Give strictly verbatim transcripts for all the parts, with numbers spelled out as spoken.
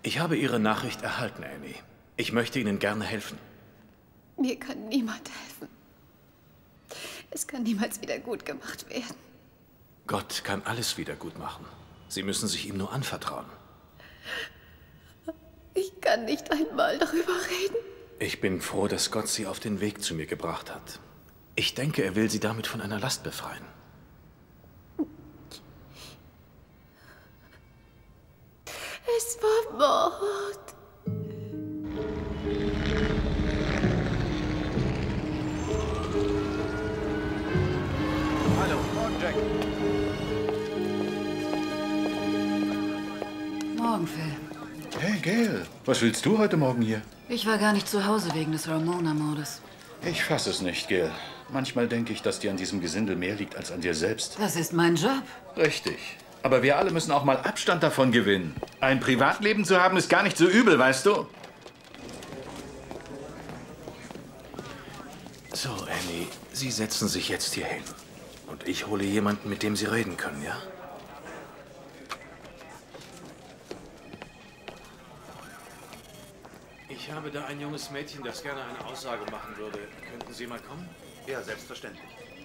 Ich habe Ihre Nachricht erhalten, Annie. Ich möchte Ihnen gerne helfen. Mir kann niemand helfen. Es kann niemals wieder gut gemacht werden. Gott kann alles wieder gut machen. Sie müssen sich ihm nur anvertrauen. Ich kann nicht einmal darüber reden. Ich bin froh, dass Gott Sie auf den Weg zu mir gebracht hat. Ich denke, er will Sie damit von einer Last befreien. Es war Mord. Hallo, morgen, Jack. Morgen, Phil. Hey, Gail. Was willst du heute Morgen hier? Ich war gar nicht zu Hause wegen des Ramona-Mordes. Ich fasse es nicht, Gail. Manchmal denke ich, dass dir an diesem Gesindel mehr liegt als an dir selbst. Das ist mein Job. Richtig. Aber wir alle müssen auch mal Abstand davon gewinnen. Ein Privatleben zu haben, ist gar nicht so übel, weißt du? So, Annie, Sie setzen sich jetzt hier hin. Und ich hole jemanden, mit dem Sie reden können, ja? Ich habe da ein junges Mädchen, das gerne eine Aussage machen würde. Könnten Sie mal kommen? Ja, selbstverständlich.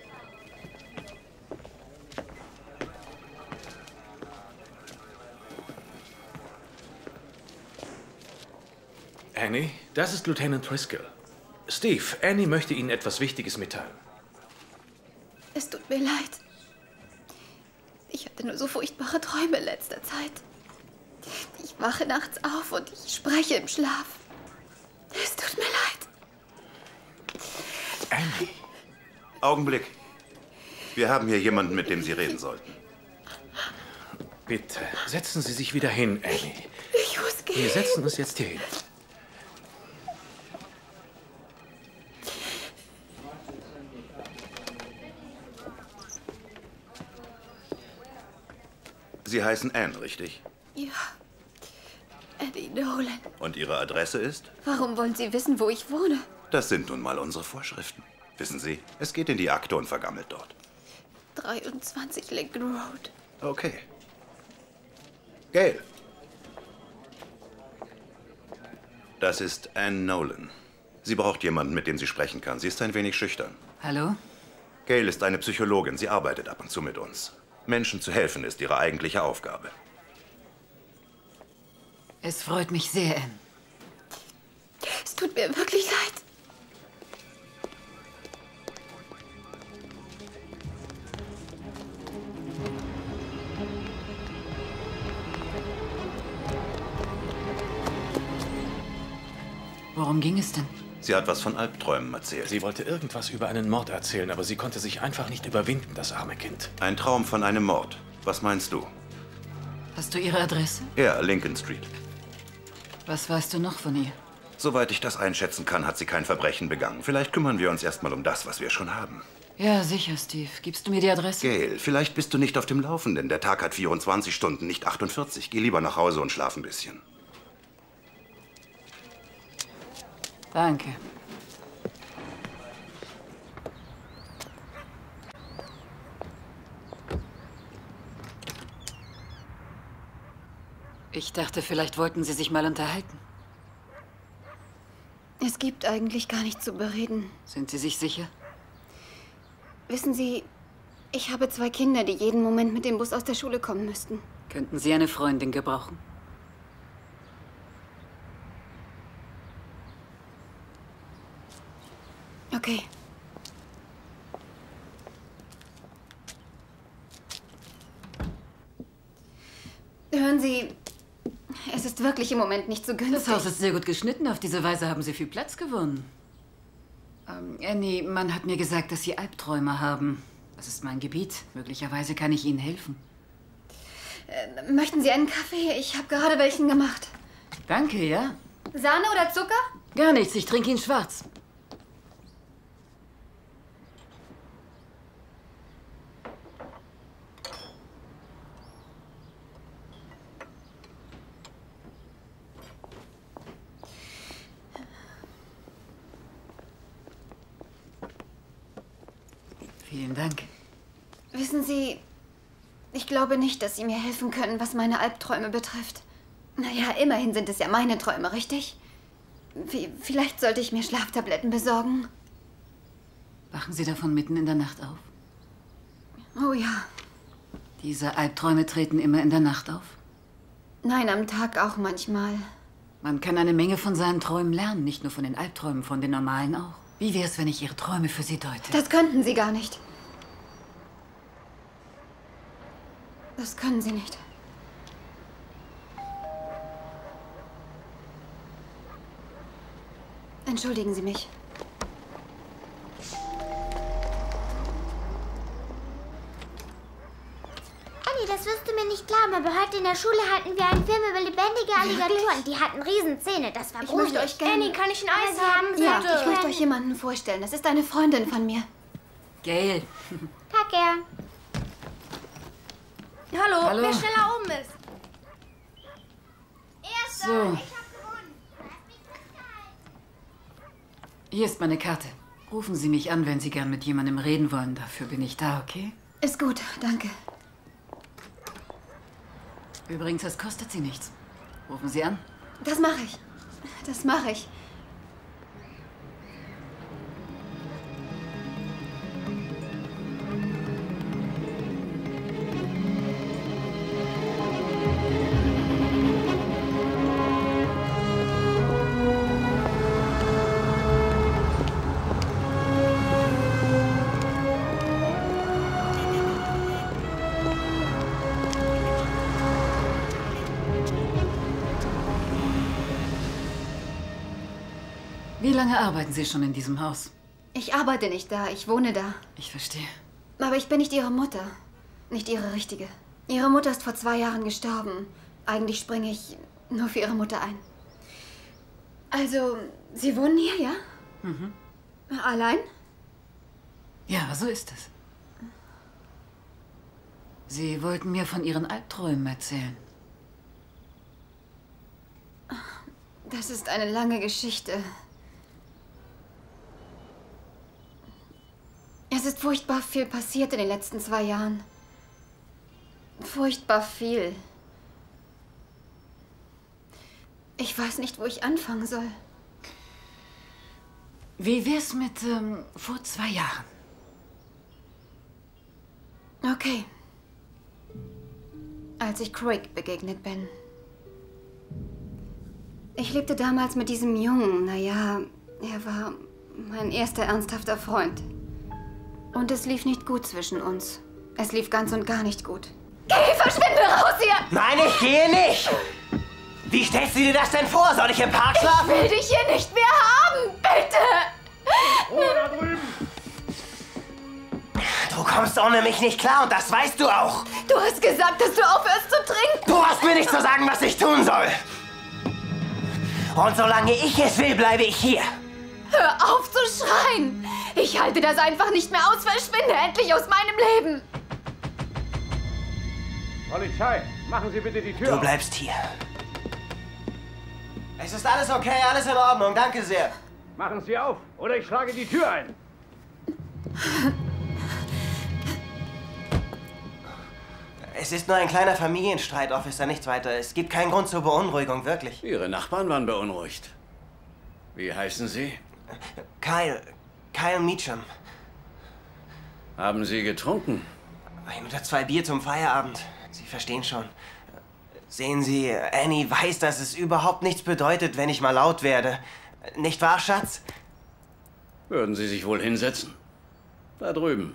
Annie, das ist Lieutenant Driscoll. Steve, Annie möchte Ihnen etwas Wichtiges mitteilen. Es tut mir leid. Ich hatte nur so furchtbare Träume in letzter Zeit. Ich wache nachts auf und ich spreche im Schlaf. Es tut mir leid. Annie. Augenblick. Wir haben hier jemanden, mit dem Sie reden sollten. Bitte, setzen Sie sich wieder hin, Annie. Ich muss gehen. Wir setzen uns jetzt hier hin. Sie heißen Anne, richtig? Ja. Eddie Nolan. Und Ihre Adresse ist? Warum wollen Sie wissen, wo ich wohne? Das sind nun mal unsere Vorschriften. Wissen Sie, es geht in die Akte und vergammelt dort. dreiundzwanzig Lincoln Road. Okay. Gail. Das ist Anne Nolan. Sie braucht jemanden, mit dem sie sprechen kann. Sie ist ein wenig schüchtern. Hallo? Gail ist eine Psychologin. Sie arbeitet ab und zu mit uns. Menschen zu helfen ist ihre eigentliche Aufgabe. Es freut mich sehr, Anne. Es tut mir wirklich leid. Worum ging es denn? Sie hat was von Albträumen erzählt. Sie wollte irgendwas über einen Mord erzählen, aber sie konnte sich einfach nicht überwinden, das arme Kind. Ein Traum von einem Mord. Was meinst du? Hast du ihre Adresse? Ja, Lincoln Street. Was weißt du noch von ihr? Soweit ich das einschätzen kann, hat sie kein Verbrechen begangen. Vielleicht kümmern wir uns erstmal um das, was wir schon haben. Ja, sicher, Steve. Gibst du mir die Adresse? Gail, vielleicht bist du nicht auf dem Laufenden. Der Tag hat vierundzwanzig Stunden, nicht achtundvierzig. Geh lieber nach Hause und schlaf ein bisschen. Danke. Ich dachte, vielleicht wollten Sie sich mal unterhalten. Es gibt eigentlich gar nichts zu bereden. Sind Sie sich sicher? Wissen Sie, ich habe zwei Kinder, die jeden Moment mit dem Bus aus der Schule kommen müssten. Könnten Sie eine Freundin gebrauchen? Okay. Hören Sie, es ist wirklich im Moment nicht so günstig. Das Haus ist sehr gut geschnitten. Auf diese Weise haben Sie viel Platz gewonnen. Ähm, Annie, man hat mir gesagt, dass Sie Albträume haben. Das ist mein Gebiet. Möglicherweise kann ich Ihnen helfen. Äh, möchten Sie einen Kaffee? Ich habe gerade welchen gemacht. Danke, ja? Sahne oder Zucker? Gar nichts. Ich trinke ihn schwarz. Vielen Dank. Wissen Sie, ich glaube nicht, dass Sie mir helfen können, was meine Albträume betrifft. Naja, immerhin sind es ja meine Träume, richtig? Wie, vielleicht sollte ich mir Schlaftabletten besorgen. Wachen Sie davon mitten in der Nacht auf? Oh ja. Diese Albträume treten immer in der Nacht auf? Nein, am Tag auch manchmal. Man kann eine Menge von seinen Träumen lernen, nicht nur von den Albträumen, von den normalen auch. Wie wäre es, wenn ich Ihre Träume für Sie deute? Das könnten Sie gar nicht. Das können Sie nicht. Entschuldigen Sie mich. Annie, das wirst du mir nicht glauben, aber heute in der Schule hatten wir einen Film über lebendige Alligatoren. Die hatten Riesenzähne, das war Ich gruselig. möchte euch gerne... Annie, kann ich ein Eis haben? Ja, Bitte. ich möchte euch jemanden vorstellen. Das ist eine Freundin von mir. Gail. Danke. Hallo, Hallo. wer schneller oben ist. Erster, So. ich hab gewonnen. Lass mich festhalten. Hier ist meine Karte. Rufen Sie mich an, wenn Sie gern mit jemandem reden wollen. Dafür bin ich da, okay? Ist gut, danke. Übrigens, das kostet Sie nichts. Rufen Sie an. Das mache ich. Das mache ich. Wie lange arbeiten Sie schon in diesem Haus? Ich arbeite nicht da, ich wohne da. Ich verstehe. Aber ich bin nicht ihre Mutter. Nicht ihre richtige. Ihre Mutter ist vor zwei Jahren gestorben. Eigentlich springe ich nur für ihre Mutter ein. Also, Sie wohnen hier, ja? Mhm. Allein? Ja, so ist es. Sie wollten mir von Ihren Albträumen erzählen. Das ist eine lange Geschichte. Es ist furchtbar viel passiert in den letzten zwei Jahren. Furchtbar viel. Ich weiß nicht, wo ich anfangen soll. Wie wär's mit ähm, vor zwei Jahren? Okay. Als ich Craig begegnet bin. Ich lebte damals mit diesem Jungen. Naja, er war mein erster ernsthafter Freund. Und es lief nicht gut zwischen uns. Es lief ganz und gar nicht gut. Geh, verschwinde raus hier! Nein, ich gehe nicht! Wie stellst du dir das denn vor? Soll ich im Park schlafen? Ich will dich hier nicht mehr haben, bitte! Oh, da drüben! Du kommst ohne mich nicht klar und das weißt du auch. Du hast gesagt, dass du aufhörst zu trinken. Du hast mir nicht zu sagen, was ich tun soll. Und solange ich es will, bleibe ich hier. Hör auf zu schreien! Ich halte das einfach nicht mehr aus. Verschwinde endlich aus meinem Leben! Polizei, machen Sie bitte die Tür Du auf. bleibst hier. Es ist alles okay, alles in Ordnung, danke sehr. Machen Sie auf, oder ich schlage die Tür ein. Es ist nur ein kleiner Familienstreit, Officer, nichts weiter. Es gibt keinen Grund zur Beunruhigung, wirklich. Ihre Nachbarn waren beunruhigt. Wie heißen Sie? Kyle. Kyle Meacham. Haben Sie getrunken? Ein oder zwei Bier zum Feierabend. Sie verstehen schon. Sehen Sie, Annie weiß, dass es überhaupt nichts bedeutet, wenn ich mal laut werde. Nicht wahr, Schatz? Würden Sie sich wohl hinsetzen? Da drüben.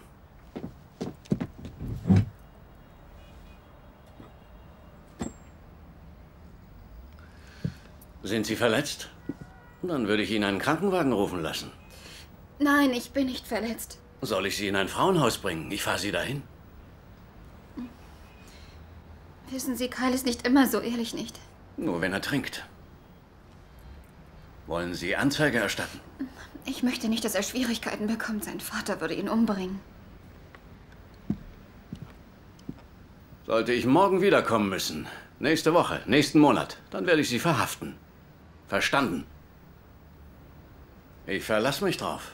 Sind Sie verletzt? Dann würde ich Ihnen einen Krankenwagen rufen lassen. Nein, ich bin nicht verletzt. Soll ich Sie in ein Frauenhaus bringen? Ich fahre Sie dahin. Wissen Sie, Kyle ist nicht immer so ehrlich, nicht? Nur wenn er trinkt. Wollen Sie Anzeige erstatten? Ich möchte nicht, dass er Schwierigkeiten bekommt. Sein Vater würde ihn umbringen. Sollte ich morgen wiederkommen müssen, nächste Woche, nächsten Monat, dann werde ich Sie verhaften. Verstanden? Ich verlasse mich drauf.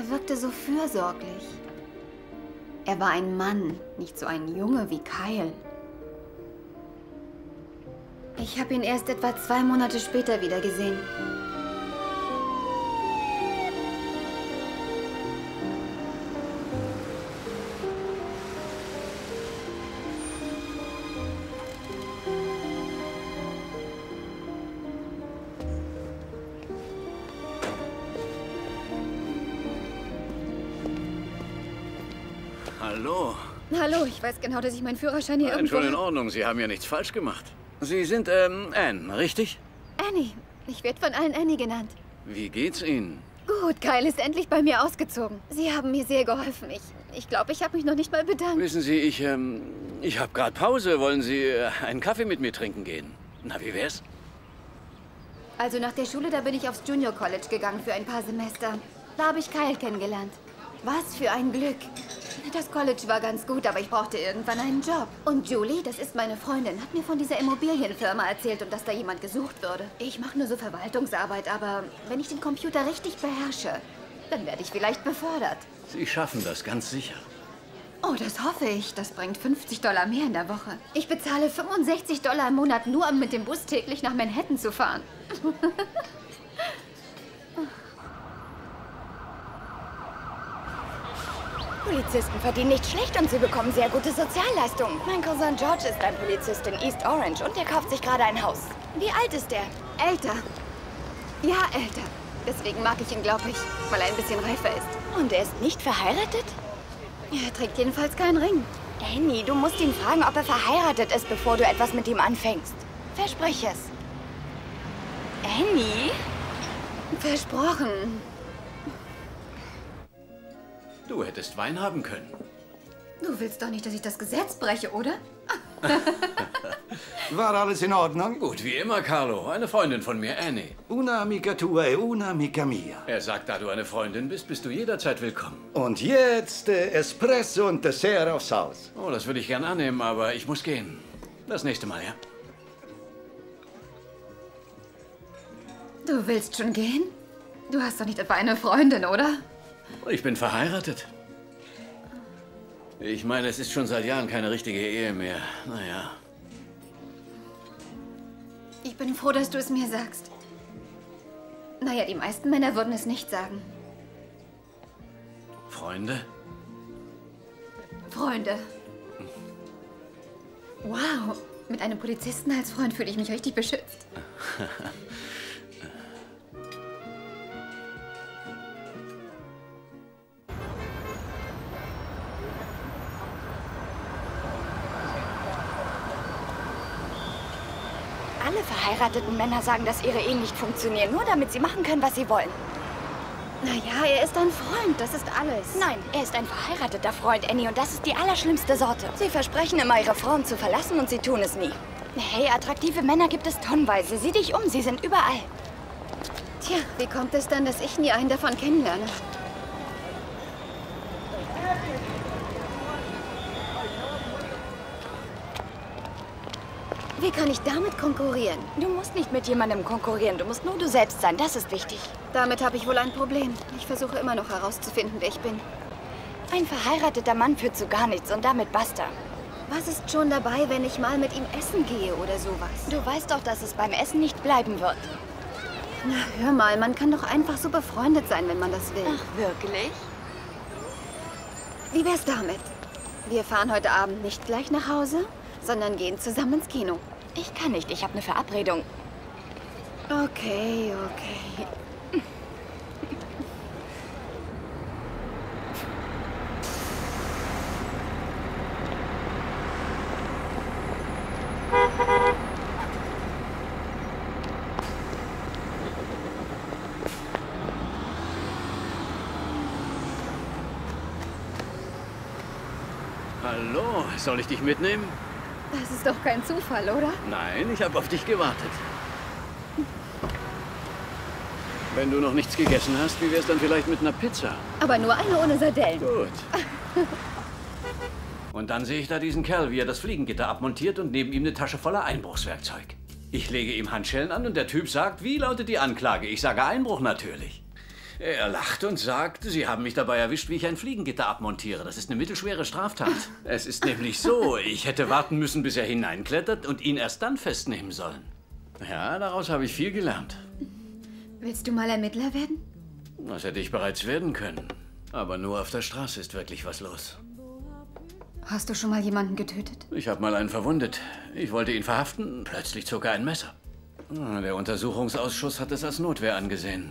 Er wirkte so fürsorglich. Er war ein Mann, nicht so ein Junge wie Kyle. Ich habe ihn erst etwa zwei Monate später wieder gesehen. Hallo. Hallo, ich weiß genau, dass ich meinen Führerschein hier Nein, irgendwo... schon in Ordnung. Sie haben ja nichts falsch gemacht. Sie sind, ähm, Anne, richtig? Annie. Ich werde von allen Annie genannt. Wie geht's Ihnen? Gut, Kyle ist endlich bei mir ausgezogen. Sie haben mir sehr geholfen. Ich ich glaube, ich habe mich noch nicht mal bedankt. Wissen Sie, ich, ähm, ich habe gerade Pause. Wollen Sie äh, einen Kaffee mit mir trinken gehen? Na, wie wär's? Also nach der Schule, da bin ich aufs Junior College gegangen für ein paar Semester. Da habe ich Kyle kennengelernt. Was für ein Glück. Das College war ganz gut, aber ich brauchte irgendwann einen Job. Und Julie, das ist meine Freundin, hat mir von dieser Immobilienfirma erzählt und dass da jemand gesucht würde. Ich mache nur so Verwaltungsarbeit, aber wenn ich den Computer richtig beherrsche, dann werde ich vielleicht befördert. Sie schaffen das ganz sicher. Oh, das hoffe ich. Das bringt fünfzig Dollar mehr in der Woche. Ich bezahle fünfundsechzig Dollar im Monat nur, um mit dem Bus täglich nach Manhattan zu fahren. Polizisten verdienen nicht schlecht und sie bekommen sehr gute Sozialleistungen. Mein Cousin George ist ein Polizist in East Orange und der kauft sich gerade ein Haus. Wie alt ist der? Älter. Ja, älter. Deswegen mag ich ihn, glaube ich, weil er ein bisschen reifer ist. Und er ist nicht verheiratet? Er trägt jedenfalls keinen Ring. Annie, du musst ihn fragen, ob er verheiratet ist, bevor du etwas mit ihm anfängst. Versprich es. Annie? Versprochen. Du hättest Wein haben können. Du willst doch nicht, dass ich das Gesetz breche, oder? War alles in Ordnung? Gut, wie immer, Carlo. Eine Freundin von mir, Annie. Una amica tua e una amica mia. Er sagt, da du eine Freundin bist, bist du jederzeit willkommen. Und jetzt äh, Espresso und Dessert aufs Haus. Oh, das würde ich gern annehmen, aber ich muss gehen. Das nächste Mal, ja? Du willst schon gehen? Du hast doch nicht etwa eine Freundin, oder? Ich bin verheiratet. Ich meine, es ist schon seit Jahren keine richtige Ehe mehr. Naja. Ich bin froh, dass du es mir sagst. Naja, die meisten Männer würden es nicht sagen. Freunde? Freunde. Wow, mit einem Polizisten als Freund fühle ich mich richtig beschützt. Alle verheirateten Männer sagen, dass ihre Ehen nicht funktionieren, nur damit sie machen können, was sie wollen. Naja, er ist ein Freund, das ist alles. Nein, er ist ein verheirateter Freund, Annie, und das ist die allerschlimmste Sorte. Sie versprechen immer, ihre Frauen zu verlassen und sie tun es nie. Hey, attraktive Männer gibt es tonnenweise. Sieh dich um, sie sind überall. Tja, wie kommt es dann, dass ich nie einen davon kennenlerne? Wie kann ich damit konkurrieren? Du musst nicht mit jemandem konkurrieren, du musst nur du selbst sein, das ist wichtig. Damit habe ich wohl ein Problem. Ich versuche immer noch herauszufinden, wer ich bin. Ein verheirateter Mann führt zu gar nichts und damit basta. Was ist schon dabei, wenn ich mal mit ihm essen gehe oder sowas? Du weißt doch, dass es beim Essen nicht bleiben wird. Na, hör mal, man kann doch einfach so befreundet sein, wenn man das will. Ach, wirklich? Wie wär's damit? Wir fahren heute Abend nicht gleich nach Hause, sondern gehen zusammen ins Kino. Ich kann nicht, ich habe eine Verabredung. Okay, okay. Hallo, soll ich dich mitnehmen? Das ist doch kein Zufall, oder? Nein, ich habe auf dich gewartet. Wenn du noch nichts gegessen hast, wie wär's dann vielleicht mit einer Pizza? Aber nur eine ohne Sardellen. Gut. Und dann sehe ich da diesen Kerl, wie er das Fliegengitter abmontiert und neben ihm eine Tasche voller Einbruchswerkzeug. Ich lege ihm Handschellen an und der Typ sagt, wie lautet die Anklage? Ich sage Einbruch natürlich. Er lacht und sagt, Sie haben mich dabei erwischt, wie ich ein Fliegengitter abmontiere. Das ist eine mittelschwere Straftat. Es ist nämlich so, ich hätte warten müssen, bis er hineinklettert und ihn erst dann festnehmen sollen. Ja, daraus habe ich viel gelernt. Willst du mal Ermittler werden? Das hätte ich bereits werden können. Aber nur auf der Straße ist wirklich was los. Hast du schon mal jemanden getötet? Ich habe mal einen verwundet. Ich wollte ihn verhaften, plötzlich zog er ein Messer. Der Untersuchungsausschuss hat es als Notwehr angesehen.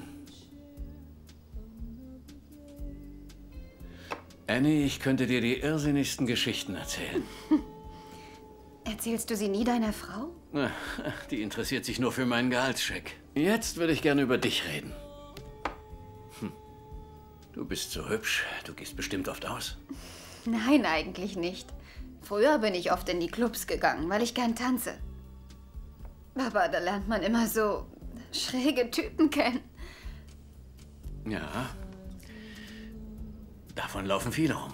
Annie, ich könnte dir die irrsinnigsten Geschichten erzählen. Erzählst du sie nie deiner Frau? Die interessiert sich nur für meinen Gehaltscheck. Jetzt würde ich gerne über dich reden. Hm. Du bist so hübsch. Du gehst bestimmt oft aus. Nein, eigentlich nicht. Früher bin ich oft in die Clubs gegangen, weil ich gern tanze. Aber da lernt man immer so schräge Typen kennen. Ja. Davon laufen viele rum.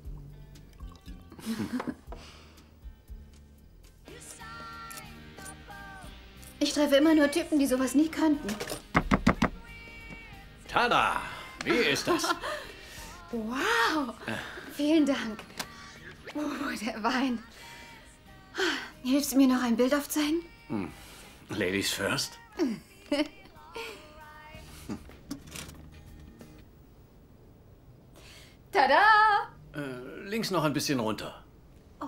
Ich treffe immer nur Typen, die sowas nie könnten. Tada! Wie ist das? Wow! Vielen Dank. Oh, der Wein. Hilfst du mir noch ein Bild aufzeigen? Hm. Ladies first. Tada! Äh, links noch ein bisschen runter. Oh.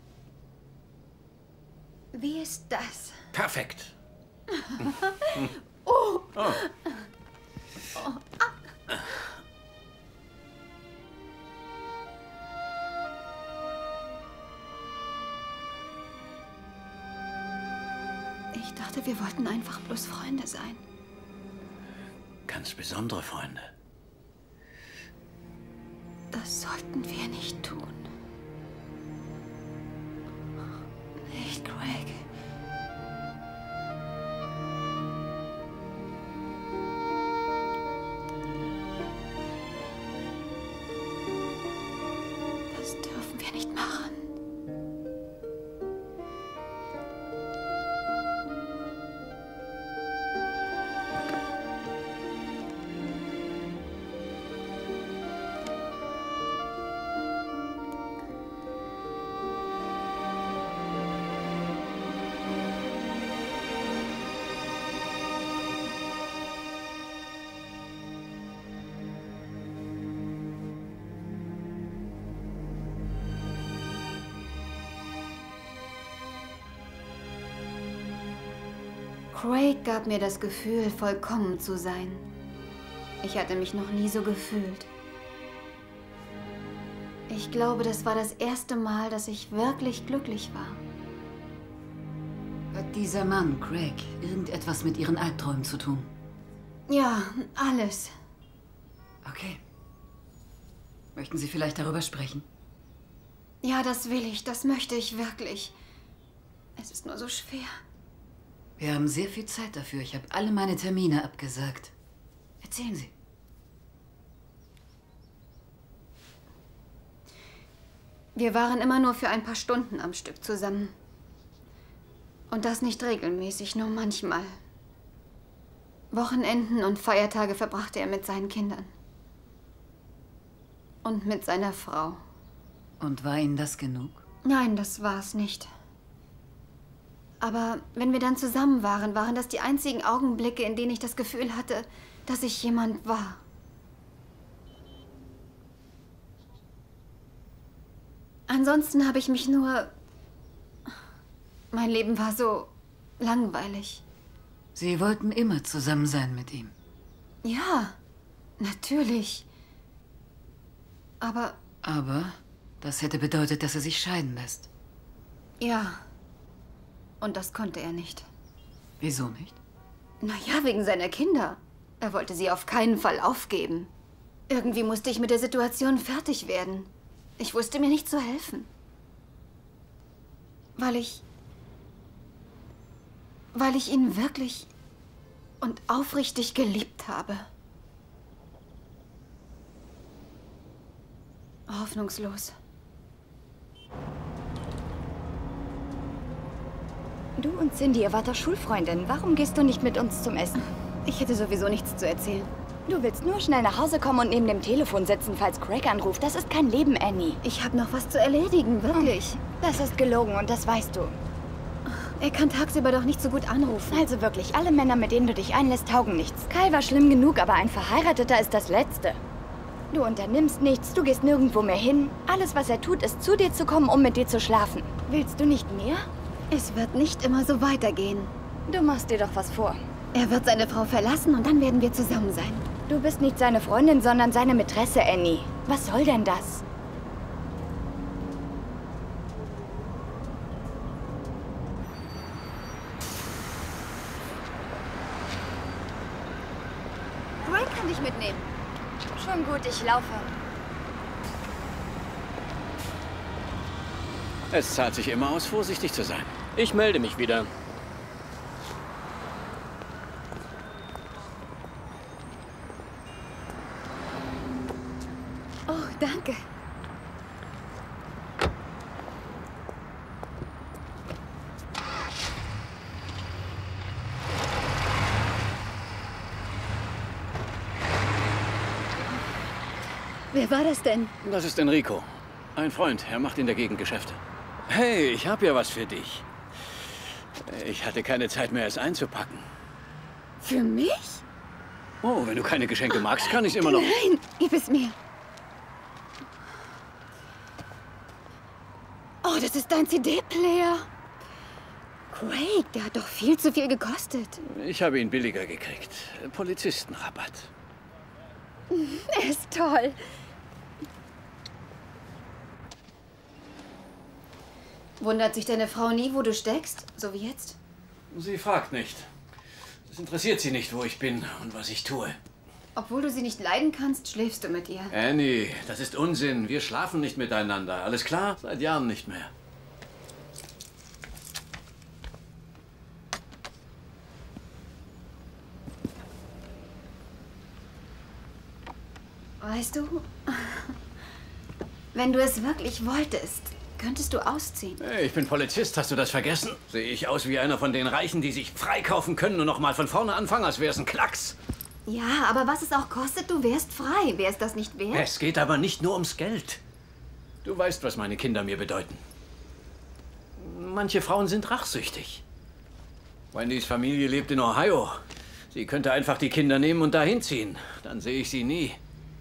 Wie ist das? Perfekt. Oh. Oh. Oh. Ah. Ich dachte, wir wollten einfach bloß Freunde sein. Ganz besondere Freunde. Das sollten wir nicht tun. Nicht, Craig. Das dürfen wir nicht machen. Craig gab mir das Gefühl, vollkommen zu sein. Ich hatte mich noch nie so gefühlt. Ich glaube, das war das erste Mal, dass ich wirklich glücklich war. Hat dieser Mann, Craig, irgendetwas mit Ihren Albträumen zu tun? Ja, alles. Okay. Möchten Sie vielleicht darüber sprechen? Ja, das will ich. Das möchte ich wirklich. Es ist nur so schwer. Wir haben sehr viel Zeit dafür. Ich habe alle meine Termine abgesagt. Erzählen Sie. Wir waren immer nur für ein paar Stunden am Stück zusammen. Und das nicht regelmäßig, nur manchmal. Wochenenden und Feiertage verbrachte er mit seinen Kindern. Und mit seiner Frau. Und war Ihnen das genug? Nein, das war es nicht. Aber wenn wir dann zusammen waren, waren das die einzigen Augenblicke, in denen ich das Gefühl hatte, dass ich jemand war. Ansonsten habe ich mich nur... Mein Leben war so langweilig. Sie wollten immer zusammen sein mit ihm. Ja, natürlich. Aber... Aber das hätte bedeutet, dass er sich scheiden lässt. Ja. Und das konnte er nicht. Wieso nicht? Na ja, wegen seiner Kinder. Er wollte sie auf keinen Fall aufgeben. Irgendwie musste ich mit der Situation fertig werden. Ich wusste mir nicht zu helfen. Weil ich... Weil ich ihn wirklich und aufrichtig geliebt habe. Hoffnungslos. Du und Cindy, ihr wart doch Schulfreundinnen. Warum gehst du nicht mit uns zum Essen? Ich hätte sowieso nichts zu erzählen. Du willst nur schnell nach Hause kommen und neben dem Telefon sitzen, falls Craig anruft. Das ist kein Leben, Annie. Ich habe noch was zu erledigen, wirklich. Das ist gelogen und das weißt du. Er kann tagsüber doch nicht so gut anrufen. Also wirklich, alle Männer, mit denen du dich einlässt, taugen nichts. Kyle war schlimm genug, aber ein Verheirateter ist das Letzte. Du unternimmst nichts, du gehst nirgendwo mehr hin. Alles, was er tut, ist zu dir zu kommen, um mit dir zu schlafen. Willst du nicht mehr? Es wird nicht immer so weitergehen. Du machst dir doch was vor. Er wird seine Frau verlassen und dann werden wir zusammen sein. Du bist nicht seine Freundin, sondern seine Mätresse, Annie. Was soll denn das? Craig kann dich mitnehmen. Schon gut, ich laufe. Es zahlt sich immer aus, vorsichtig zu sein. Ich melde mich wieder. Oh, danke. Wer war das denn? Das ist Enrico. Ein Freund. Er macht in der Gegend Geschäfte. Hey, ich habe ja was für dich. Ich hatte keine Zeit mehr, es einzupacken. Für mich? Oh, wenn du keine Geschenke magst, kann ich immer noch... Nein, gib es mir. Oh, das ist dein C D-Player. Craig, der hat doch viel zu viel gekostet. Ich habe ihn billiger gekriegt. Polizistenrabatt. Er ist toll. Wundert sich deine Frau nie, wo du steckst? So wie jetzt? Sie fragt nicht. Es interessiert sie nicht, wo ich bin und was ich tue. Obwohl du sie nicht leiden kannst, schläfst du mit ihr. Annie, das ist Unsinn. Wir schlafen nicht miteinander. Alles klar? Seit Jahren nicht mehr. Weißt du, wenn du es wirklich wolltest, könntest du ausziehen. Hey, ich bin Polizist, hast du das vergessen? Sehe ich aus wie einer von den Reichen, die sich freikaufen können und noch mal von vorne anfangen, als wäre es ein Klacks? Ja, aber was es auch kostet, du wärst frei. Wäre es das nicht wert? Es geht aber nicht nur ums Geld. Du weißt, was meine Kinder mir bedeuten. Manche Frauen sind rachsüchtig. Wendys Familie lebt in Ohio. Sie könnte einfach die Kinder nehmen und dahin ziehen. Dann sehe ich sie nie.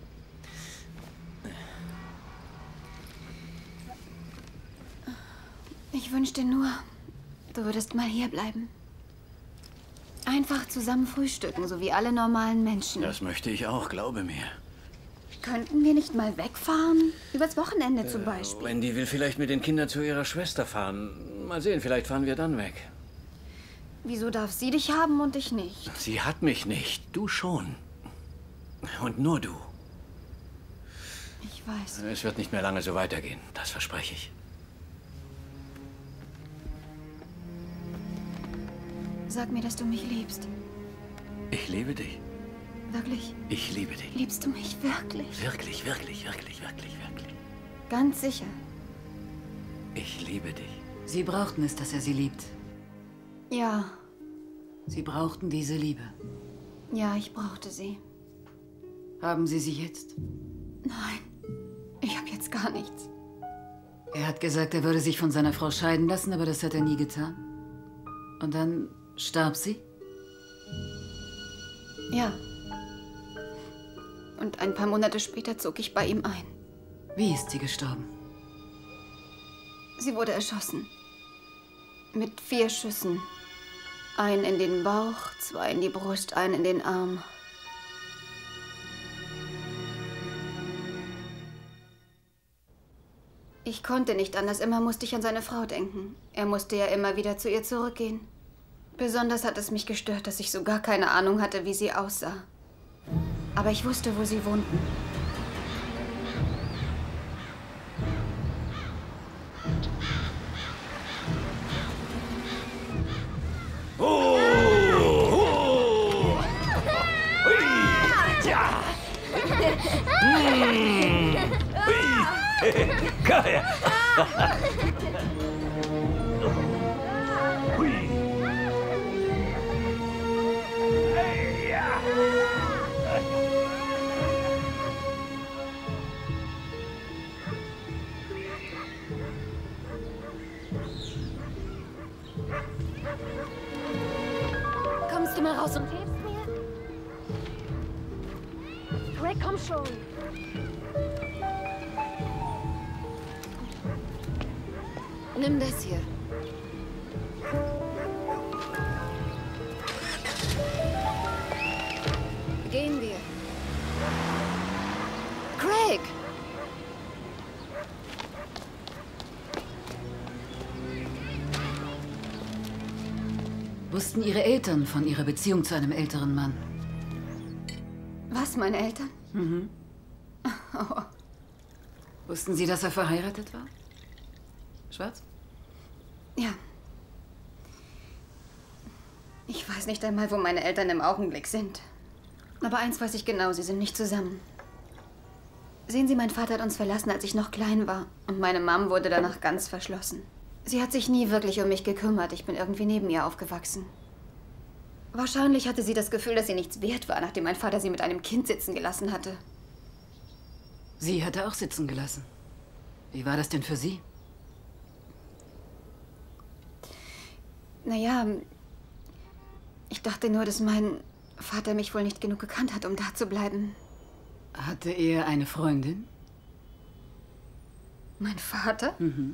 Ich wünschte nur, du würdest mal hier bleiben. Einfach zusammen frühstücken, so wie alle normalen Menschen. Das möchte ich auch, glaube mir. Könnten wir nicht mal wegfahren? Übers Wochenende zum Beispiel. Wendy will vielleicht mit den Kindern zu ihrer Schwester fahren. Mal sehen, vielleicht fahren wir dann weg. Wieso darf sie dich haben und ich nicht? Sie hat mich nicht, du schon. Und nur du. Ich weiß. Es wird nicht mehr lange so weitergehen, das verspreche ich. Sag mir, dass du mich liebst. Ich liebe dich. Wirklich? Ich liebe dich. Liebst du mich wirklich? Wirklich, wirklich, wirklich, wirklich, wirklich. Ganz sicher. Ich liebe dich. Sie brauchten es, dass er sie liebt. Ja. Sie brauchten diese Liebe. Ja, ich brauchte sie. Haben Sie sie jetzt? Nein, ich habe jetzt gar nichts. Er hat gesagt, er würde sich von seiner Frau scheiden lassen, aber das hat er nie getan. Und dann starb sie? Ja. Und ein paar Monate später zog ich bei ihm ein. Wie ist sie gestorben? Sie wurde erschossen. Mit vier Schüssen. Ein in den Bauch, zwei in die Brust, ein in den Arm. Ich konnte nicht anders, immer musste ich an seine Frau denken. Er musste ja immer wieder zu ihr zurückgehen. Besonders hat es mich gestört, dass ich so gar keine Ahnung hatte, wie sie aussah. Aber ich wusste, wo sie wohnten. Oh! Oh! Hui! Ja! Hm! Hui! Geil! Hui! Hey, ja! Craig, komm schon. Nimm das hier. Gehen wir. Craig! Wussten Ihre Eltern von Ihrer Beziehung zu einem älteren Mann? Was, meine Eltern? Mhm. Oh. Wussten Sie, dass er verheiratet war? Schwarz? Ja. Ich weiß nicht einmal, wo meine Eltern im Augenblick sind. Aber eins weiß ich genau, sie sind nicht zusammen. Sehen Sie, mein Vater hat uns verlassen, als ich noch klein war. Und meine Mom wurde danach ganz verschlossen. Sie hat sich nie wirklich um mich gekümmert. Ich bin irgendwie neben ihr aufgewachsen. Wahrscheinlich hatte sie das Gefühl, dass sie nichts wert war, nachdem mein Vater sie mit einem Kind sitzen gelassen hatte. Sie hat er auch sitzen gelassen. Wie war das denn für Sie? Naja, ich dachte nur, dass mein Vater mich wohl nicht genug gekannt hat, um da zu bleiben. Hatte er eine Freundin? Mein Vater? Mhm.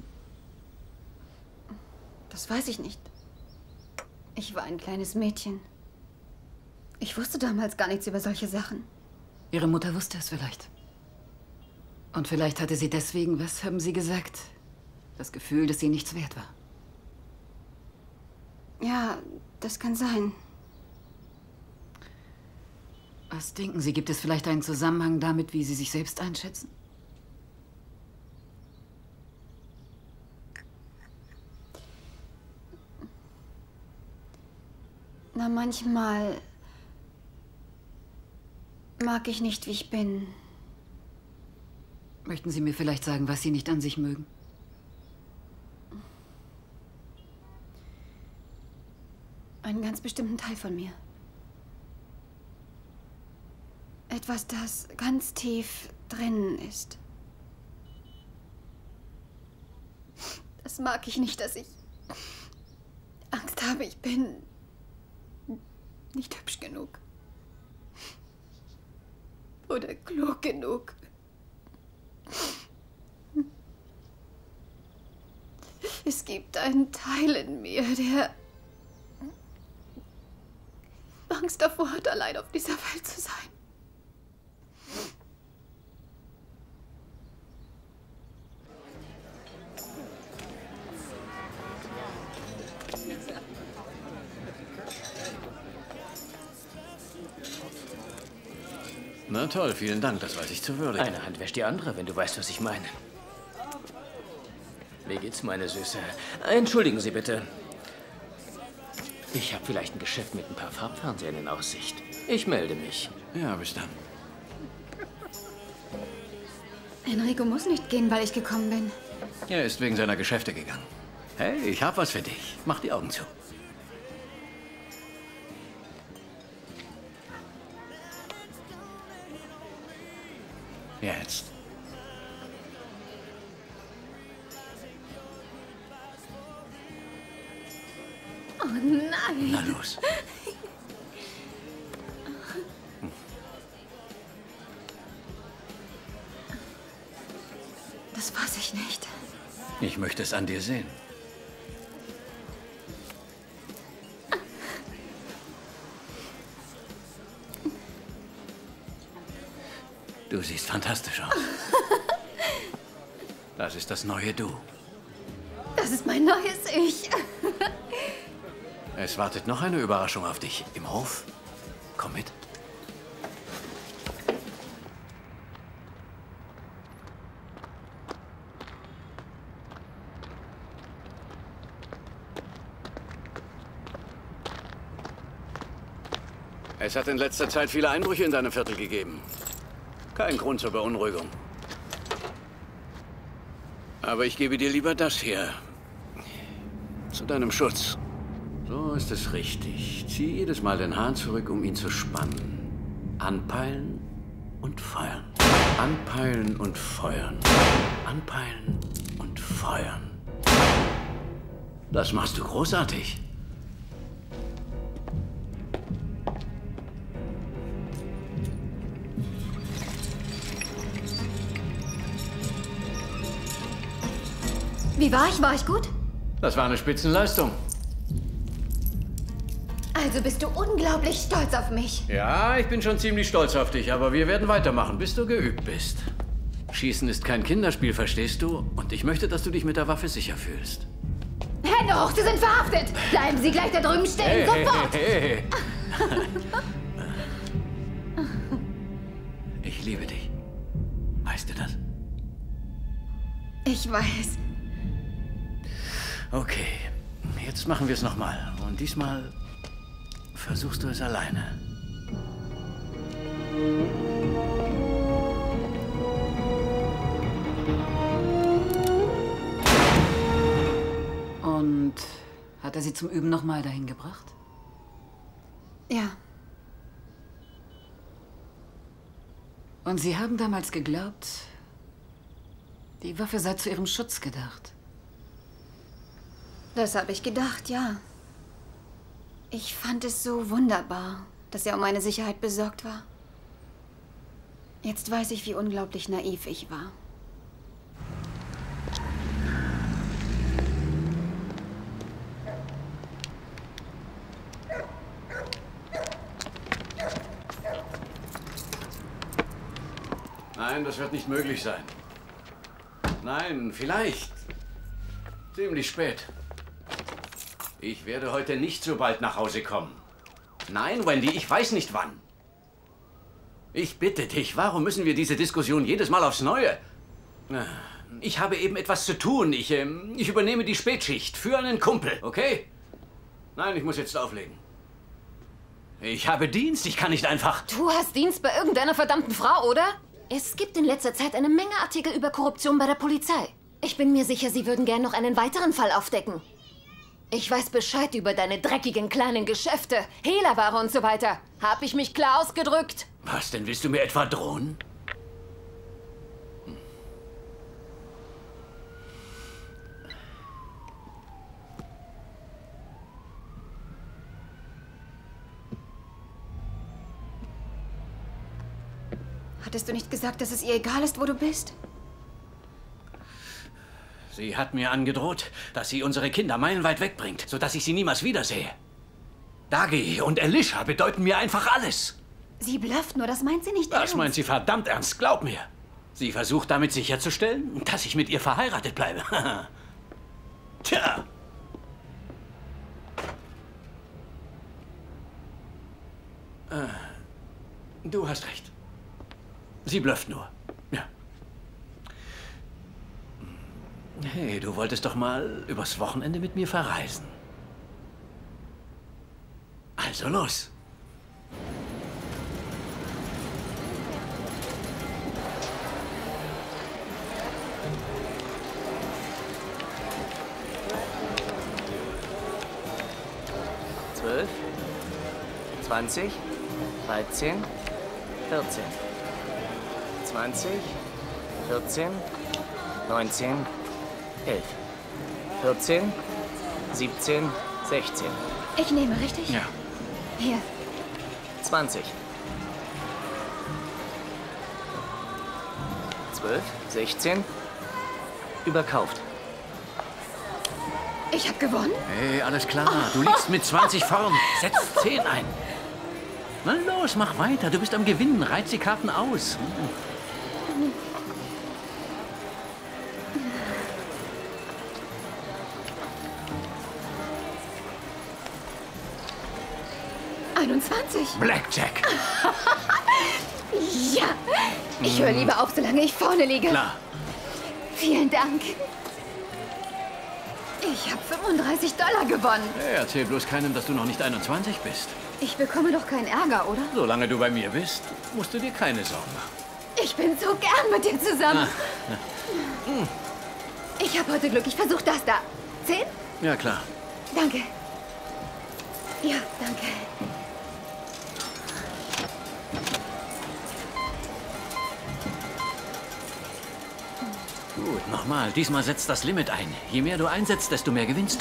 Das weiß ich nicht. Ich war ein kleines Mädchen. Ich wusste damals gar nichts über solche Sachen. Ihre Mutter wusste es vielleicht. Und vielleicht hatte sie deswegen, was haben Sie gesagt? Das Gefühl, dass sie nichts wert war. Ja, das kann sein. Was denken Sie, gibt es vielleicht einen Zusammenhang damit, wie Sie sich selbst einschätzen? Na, manchmal mag ich nicht, wie ich bin. Möchten Sie mir vielleicht sagen, was Sie nicht an sich mögen? Einen ganz bestimmten Teil von mir. Etwas, das ganz tief drinnen ist. Das mag ich nicht, dass ich Angst habe, ich bin nicht hübsch genug. Oder klug genug. Es gibt einen Teil in mir, der Angst davor hat, allein auf dieser Welt zu sein. Na toll, vielen Dank, das weiß ich zu würdigen. Eine Hand wäscht die andere, wenn du weißt, was ich meine. Wie geht's, meine Süße? Entschuldigen Sie bitte. Ich habe vielleicht ein Geschäft mit ein paar Farbfernsehern in Aussicht. Ich melde mich. Ja, bis dann. Enrico muss nicht gehen, weil ich gekommen bin. Er ist wegen seiner Geschäfte gegangen. Hey, ich hab was für dich. Mach die Augen zu. Jetzt. Oh nein. Na los. Das weiß ich nicht. Ich möchte es an dir sehen. Du siehst fantastisch aus. Das ist das neue Du. Das ist mein neues Ich. Es wartet noch eine Überraschung auf dich im Hof. Komm mit. Es hat in letzter Zeit viele Einbrüche in deinem Viertel gegeben. Kein Grund zur Beunruhigung. Aber ich gebe dir lieber das hier. Zu deinem Schutz. So ist es richtig. Zieh jedes Mal den Hahn zurück, um ihn zu spannen. Anpeilen und feuern. Anpeilen und feuern. Anpeilen und feuern. Das machst du großartig. Wie war ich? War ich gut? Das war eine Spitzenleistung. Also bist du unglaublich stolz auf mich. Ja, ich bin schon ziemlich stolz auf dich, aber wir werden weitermachen, bis du geübt bist. Schießen ist kein Kinderspiel, verstehst du? Und ich möchte, dass du dich mit der Waffe sicher fühlst. Hände hoch, Sie sind verhaftet! Bleiben Sie gleich da drüben stehen, Hey, sofort! hey, hey, hey. Ich liebe dich. Weißt du das? Ich weiß. Okay, jetzt machen wir es nochmal. Und diesmal versuchst du es alleine. Und hat er sie zum Üben nochmal dahin gebracht? Ja. Und Sie haben damals geglaubt, die Waffe sei zu Ihrem Schutz gedacht. Das habe ich gedacht, ja. Ich fand es so wunderbar, dass er um meine Sicherheit besorgt war. Jetzt weiß ich, wie unglaublich naiv ich war. Nein, das wird nicht möglich sein. Nein, vielleicht. Ziemlich spät. Ich werde heute nicht so bald nach Hause kommen. Nein, Wendy, ich weiß nicht wann. Ich bitte dich, warum müssen wir diese Diskussion jedes Mal aufs Neue? Ich habe eben etwas zu tun. Ich, ähm, ich übernehme die Spätschicht für einen Kumpel, okay? Nein, ich muss jetzt auflegen. Ich habe Dienst, ich kann nicht einfach... Du hast Dienst bei irgendeiner verdammten Frau, oder? Es gibt in letzter Zeit eine Menge Artikel über Korruption bei der Polizei. Ich bin mir sicher, Sie würden gern noch einen weiteren Fall aufdecken. Ich weiß Bescheid über deine dreckigen kleinen Geschäfte, Hehlerware und so weiter. Hab ich mich klar ausgedrückt? Was denn, willst du mir etwa drohen? Hattest du nicht gesagt, dass es ihr egal ist, wo du bist? Sie hat mir angedroht, dass sie unsere Kinder meilenweit wegbringt, sodass ich sie niemals wiedersehe. Dagi und Elisha bedeuten mir einfach alles. Sie blufft nur, das meint sie nicht Das ernst. meint sie verdammt ernst, glaub mir. Sie versucht damit sicherzustellen, dass ich mit ihr verheiratet bleibe. Tja. Äh, du hast recht. Sie blufft nur. Ja. Hey, du wolltest doch mal übers Wochenende mit mir verreisen. Also los. Zwölf, zwanzig, dreizehn, vierzehn. zwanzig, vierzehn, neunzehn, elf. vierzehn, siebzehn, sechzehn. Ich nehme, richtig? Ja. Hier. zwanzig. zwölf, sechzehn. Überkauft. Ich habe gewonnen? Hey, alles klar. Du liegst mit zwanzig vorn. Setz zehn ein. Na los, mach weiter. Du bist am Gewinnen. Reiz die Karten aus. einundzwanzig. Blackjack. Ja. Ich höre lieber auf, solange ich vorne liege. Klar. Vielen Dank. Ich habe fünfunddreißig Dollar gewonnen. Hey, erzähl bloß keinem, dass du noch nicht einundzwanzig bist. Ich bekomme doch keinen Ärger, oder? Solange du bei mir bist, musst du dir keine Sorgen machen. Ich bin so gern mit dir zusammen. Ah. Ich habe heute Glück. Ich versuche das da. Zehn? Ja, klar. Danke. Ja, danke. Gut, nochmal. Diesmal setzt das Limit ein. Je mehr du einsetzt, desto mehr gewinnst du.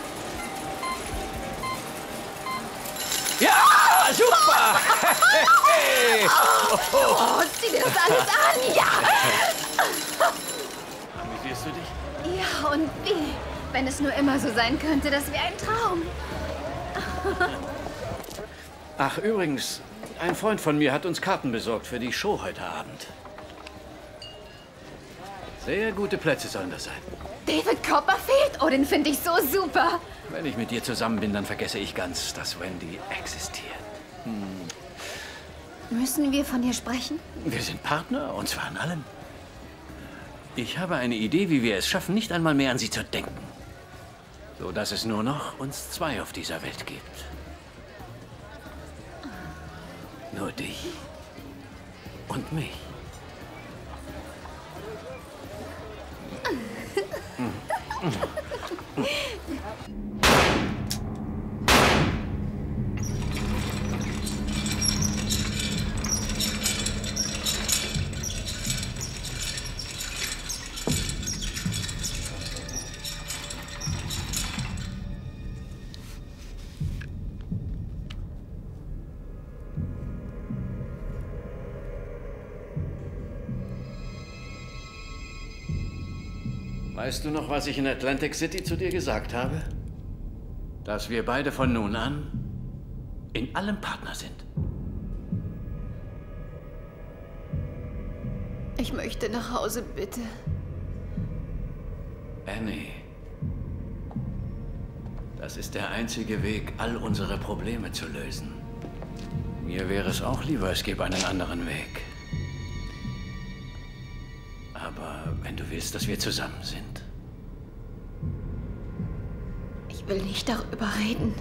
Ja, super! Hey! Oh, zieh dir das alles an, ja! Amüsierst du dich? Ja, und wie? Wenn es nur immer so sein könnte, das wäre ein Traum. Ach, übrigens, ein Freund von mir hat uns Karten besorgt für die Show heute Abend. Sehr gute Plätze sollen das sein. David Copperfield? Oh, den finde ich so super. Wenn ich mit dir zusammen bin, dann vergesse ich ganz, dass Wendy existiert. Hm. Müssen wir von dir sprechen? Wir sind Partner, und zwar an allem. Ich habe eine Idee, wie wir es schaffen, nicht einmal mehr an sie zu denken. So dass es nur noch uns zwei auf dieser Welt gibt. Nur dich und mich. Weißt du noch, was ich in Atlantic City zu dir gesagt habe? Dass wir beide von nun an in allem Partner sind. Ich möchte nach Hause, bitte. Annie, das ist der einzige Weg, all unsere Probleme zu lösen. Mir wäre es auch lieber, es gäbe einen anderen Weg. Aber wenn du willst, dass wir zusammen sind. Ich will nicht darüber reden.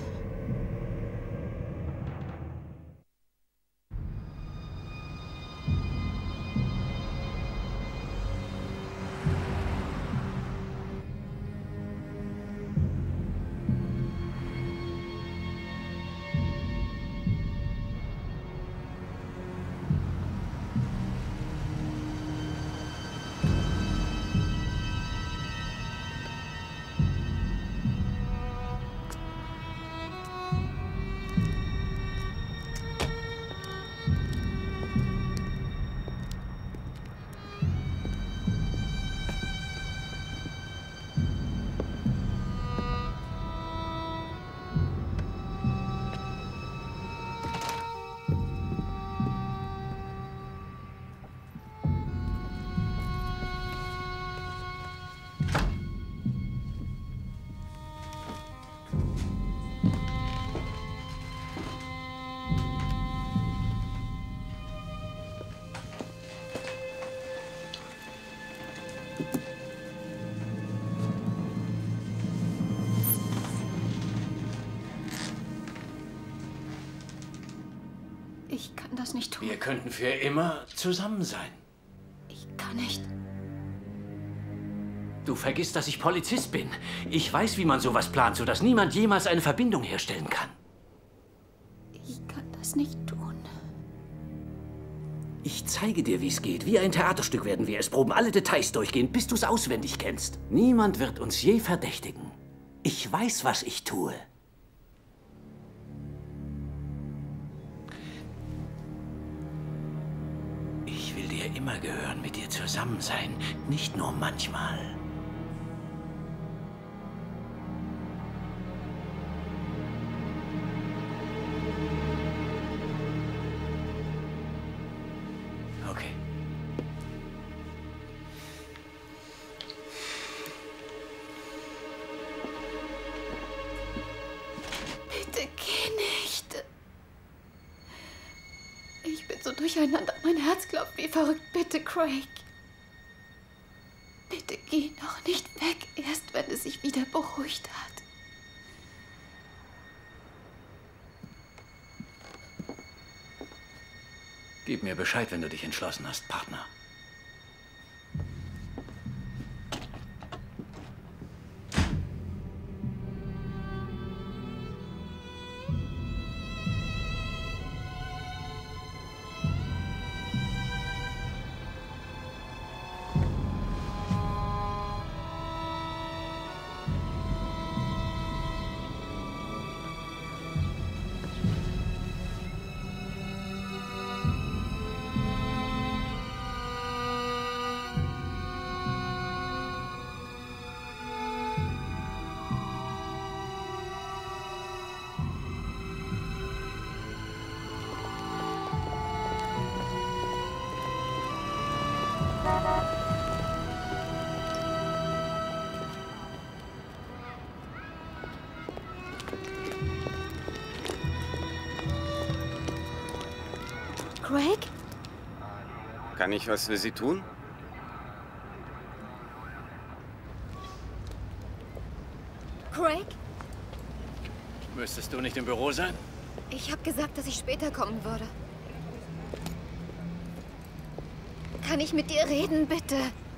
Ich kann das nicht tun. Wir könnten für immer zusammen sein. Ich kann nicht. Du vergisst, dass ich Polizist bin. Ich weiß, wie man sowas plant, sodass niemand jemals eine Verbindung herstellen kann. Ich kann das nicht tun. Ich zeige dir, wie es geht. Wie ein Theaterstück werden wir es proben, alle Details durchgehen, bis du es auswendig kennst. Niemand wird uns je verdächtigen. Ich weiß, was ich tue. Ich will dir immer gehören, mit dir zusammen sein, nicht nur manchmal. Okay. Bitte geh nicht. Ich bin so durcheinander. Mein Herz klopft wie verrückt. Bitte, Craig. Bitte geh noch nicht weg, erst wenn es sich wieder beruhigt hat. Gib mir Bescheid, wenn du dich entschlossen hast, Partner. Craig? Kann ich was für Sie tun? Craig? Müsstest du nicht im Büro sein? Ich habe gesagt, dass ich später kommen würde. Kann ich mit dir reden, bitte?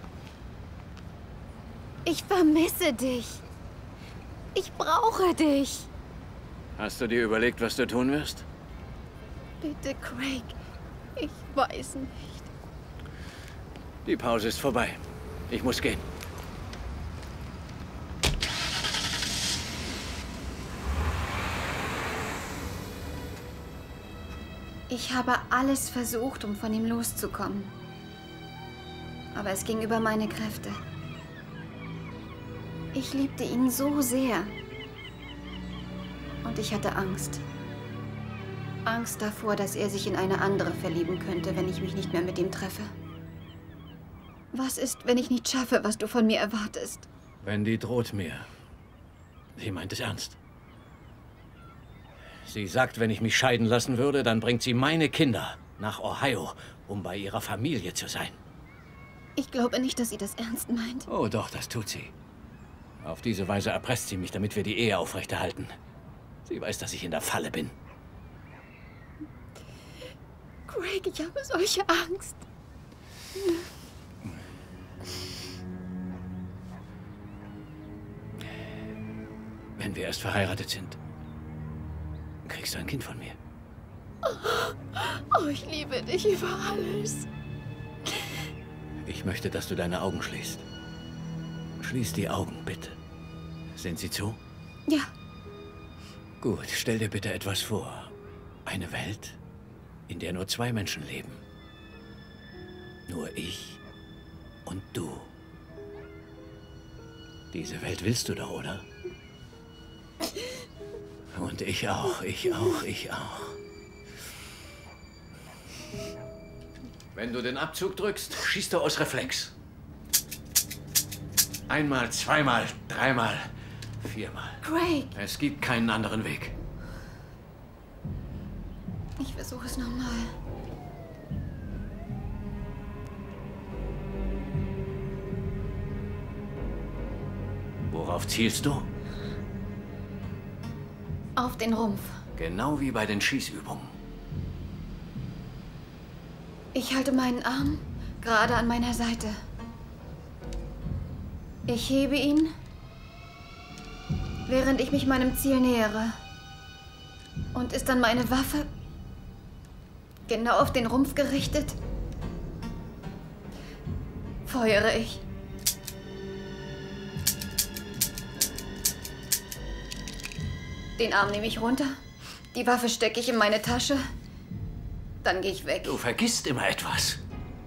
Ich vermisse dich. Ich brauche dich. Hast du dir überlegt, was du tun wirst? Bitte, Craig. Ich weiß nicht. Die Pause ist vorbei. Ich muss gehen. Ich habe alles versucht, um von ihm loszukommen. Aber es ging über meine Kräfte. Ich liebte ihn so sehr. Und ich hatte Angst. Angst davor, dass er sich in eine andere verlieben könnte, wenn ich mich nicht mehr mit ihm treffe. Was ist, wenn ich nicht schaffe, was du von mir erwartest? Wendy droht mir. Sie meint es ernst. Sie sagt, wenn ich mich scheiden lassen würde, dann bringt sie meine Kinder nach Ohio, um bei ihrer Familie zu sein. Ich glaube nicht, dass sie das ernst meint. Oh doch, das tut sie. Auf diese Weise erpresst sie mich, damit wir die Ehe aufrechterhalten. Sie weiß, dass ich in der Falle bin. Craig, ich habe solche Angst. Wenn wir erst verheiratet sind, kriegst du ein Kind von mir. Oh, ich liebe dich über alles. Ich möchte, dass du deine Augen schließt. Schließ die Augen, bitte. Sind sie zu? Ja. Gut, stell dir bitte etwas vor. Eine Welt, in der nur zwei Menschen leben. Nur ich und du. Diese Welt willst du doch, oder? Und ich auch, ich auch, ich auch. Wenn du den Abzug drückst, schießt du aus Reflex. Einmal, zweimal, dreimal, viermal. Craig! Es gibt keinen anderen Weg. Ich versuche es nochmal. Worauf zielst du? Auf den Rumpf. Genau wie bei den Schießübungen. Ich halte meinen Arm gerade an meiner Seite. Ich hebe ihn, während ich mich meinem Ziel nähere. Und ist dann meine Waffe genau auf den Rumpf gerichtet, feuere ich. Den Arm nehme ich runter, die Waffe stecke ich in meine Tasche, dann gehe ich weg. Du vergisst immer etwas.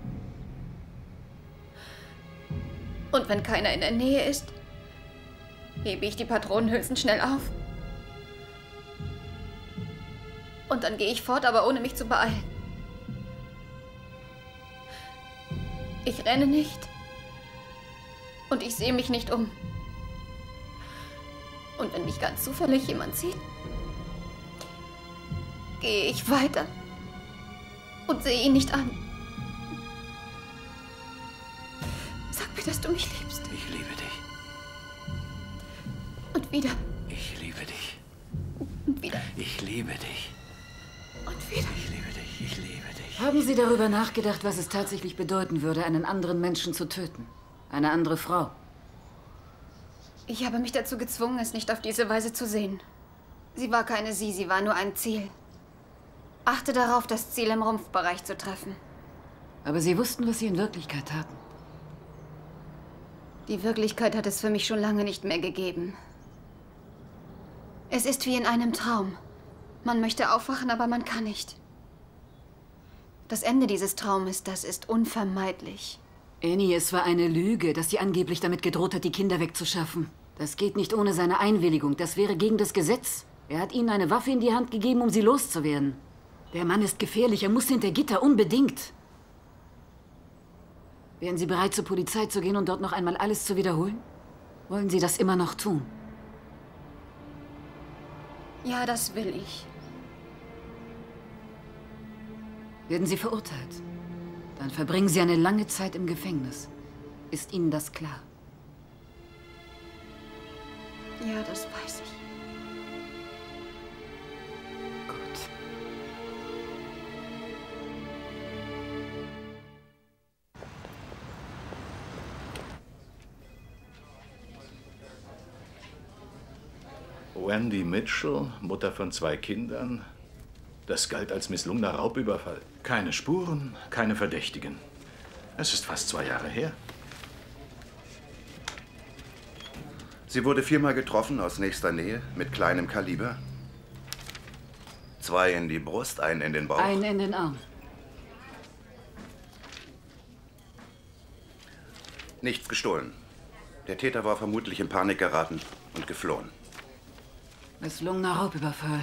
Und wenn keiner in der Nähe ist, hebe ich die Patronenhülsen schnell auf. Und dann gehe ich fort, aber ohne mich zu beeilen. Ich renne nicht. Und ich sehe mich nicht um. Und wenn mich ganz zufällig jemand sieht, gehe ich weiter und sehe ihn nicht an. Sag mir, dass du mich liebst. Ich liebe dich. Und wieder. Ich liebe dich. Und wieder. Ich liebe dich. Und wieder. Ich liebe dich. Ich liebe dich. Haben Sie darüber nachgedacht, was es tatsächlich bedeuten würde, einen anderen Menschen zu töten? Eine andere Frau? Ich habe mich dazu gezwungen, es nicht auf diese Weise zu sehen. Sie war keine Sie, sie war nur ein Ziel. Achte darauf, das Ziel im Rumpfbereich zu treffen. Aber Sie wussten, was Sie in Wirklichkeit taten. Die Wirklichkeit hat es für mich schon lange nicht mehr gegeben. Es ist wie in einem Traum. Man möchte aufwachen, aber man kann nicht. Das Ende dieses Traumes, das ist unvermeidlich. Annie, es war eine Lüge, dass sie angeblich damit gedroht hat, die Kinder wegzuschaffen. Das geht nicht ohne seine Einwilligung. Das wäre gegen das Gesetz. Er hat ihnen eine Waffe in die Hand gegeben, um sie loszuwerden. Der Mann ist gefährlich. Er muss hinter Gitter, unbedingt. Wären Sie bereit, zur Polizei zu gehen und dort noch einmal alles zu wiederholen? Wollen Sie das immer noch tun? Ja, das will ich. werden Sie verurteilt. Dann verbringen Sie eine lange Zeit im Gefängnis. Ist Ihnen das klar? Ja, das weiß ich. Gut. Wendy Mitchell, Mutter von zwei Kindern. Das galt als misslungener Raubüberfall. Keine Spuren, keine Verdächtigen. Es ist fast zwei Jahre her. Sie wurde viermal getroffen aus nächster Nähe mit kleinem Kaliber. Zwei in die Brust, einen in den Bauch. Einen in den Arm. Nichts gestohlen. Der Täter war vermutlich in Panik geraten und geflohen. Misslungener Raubüberfall.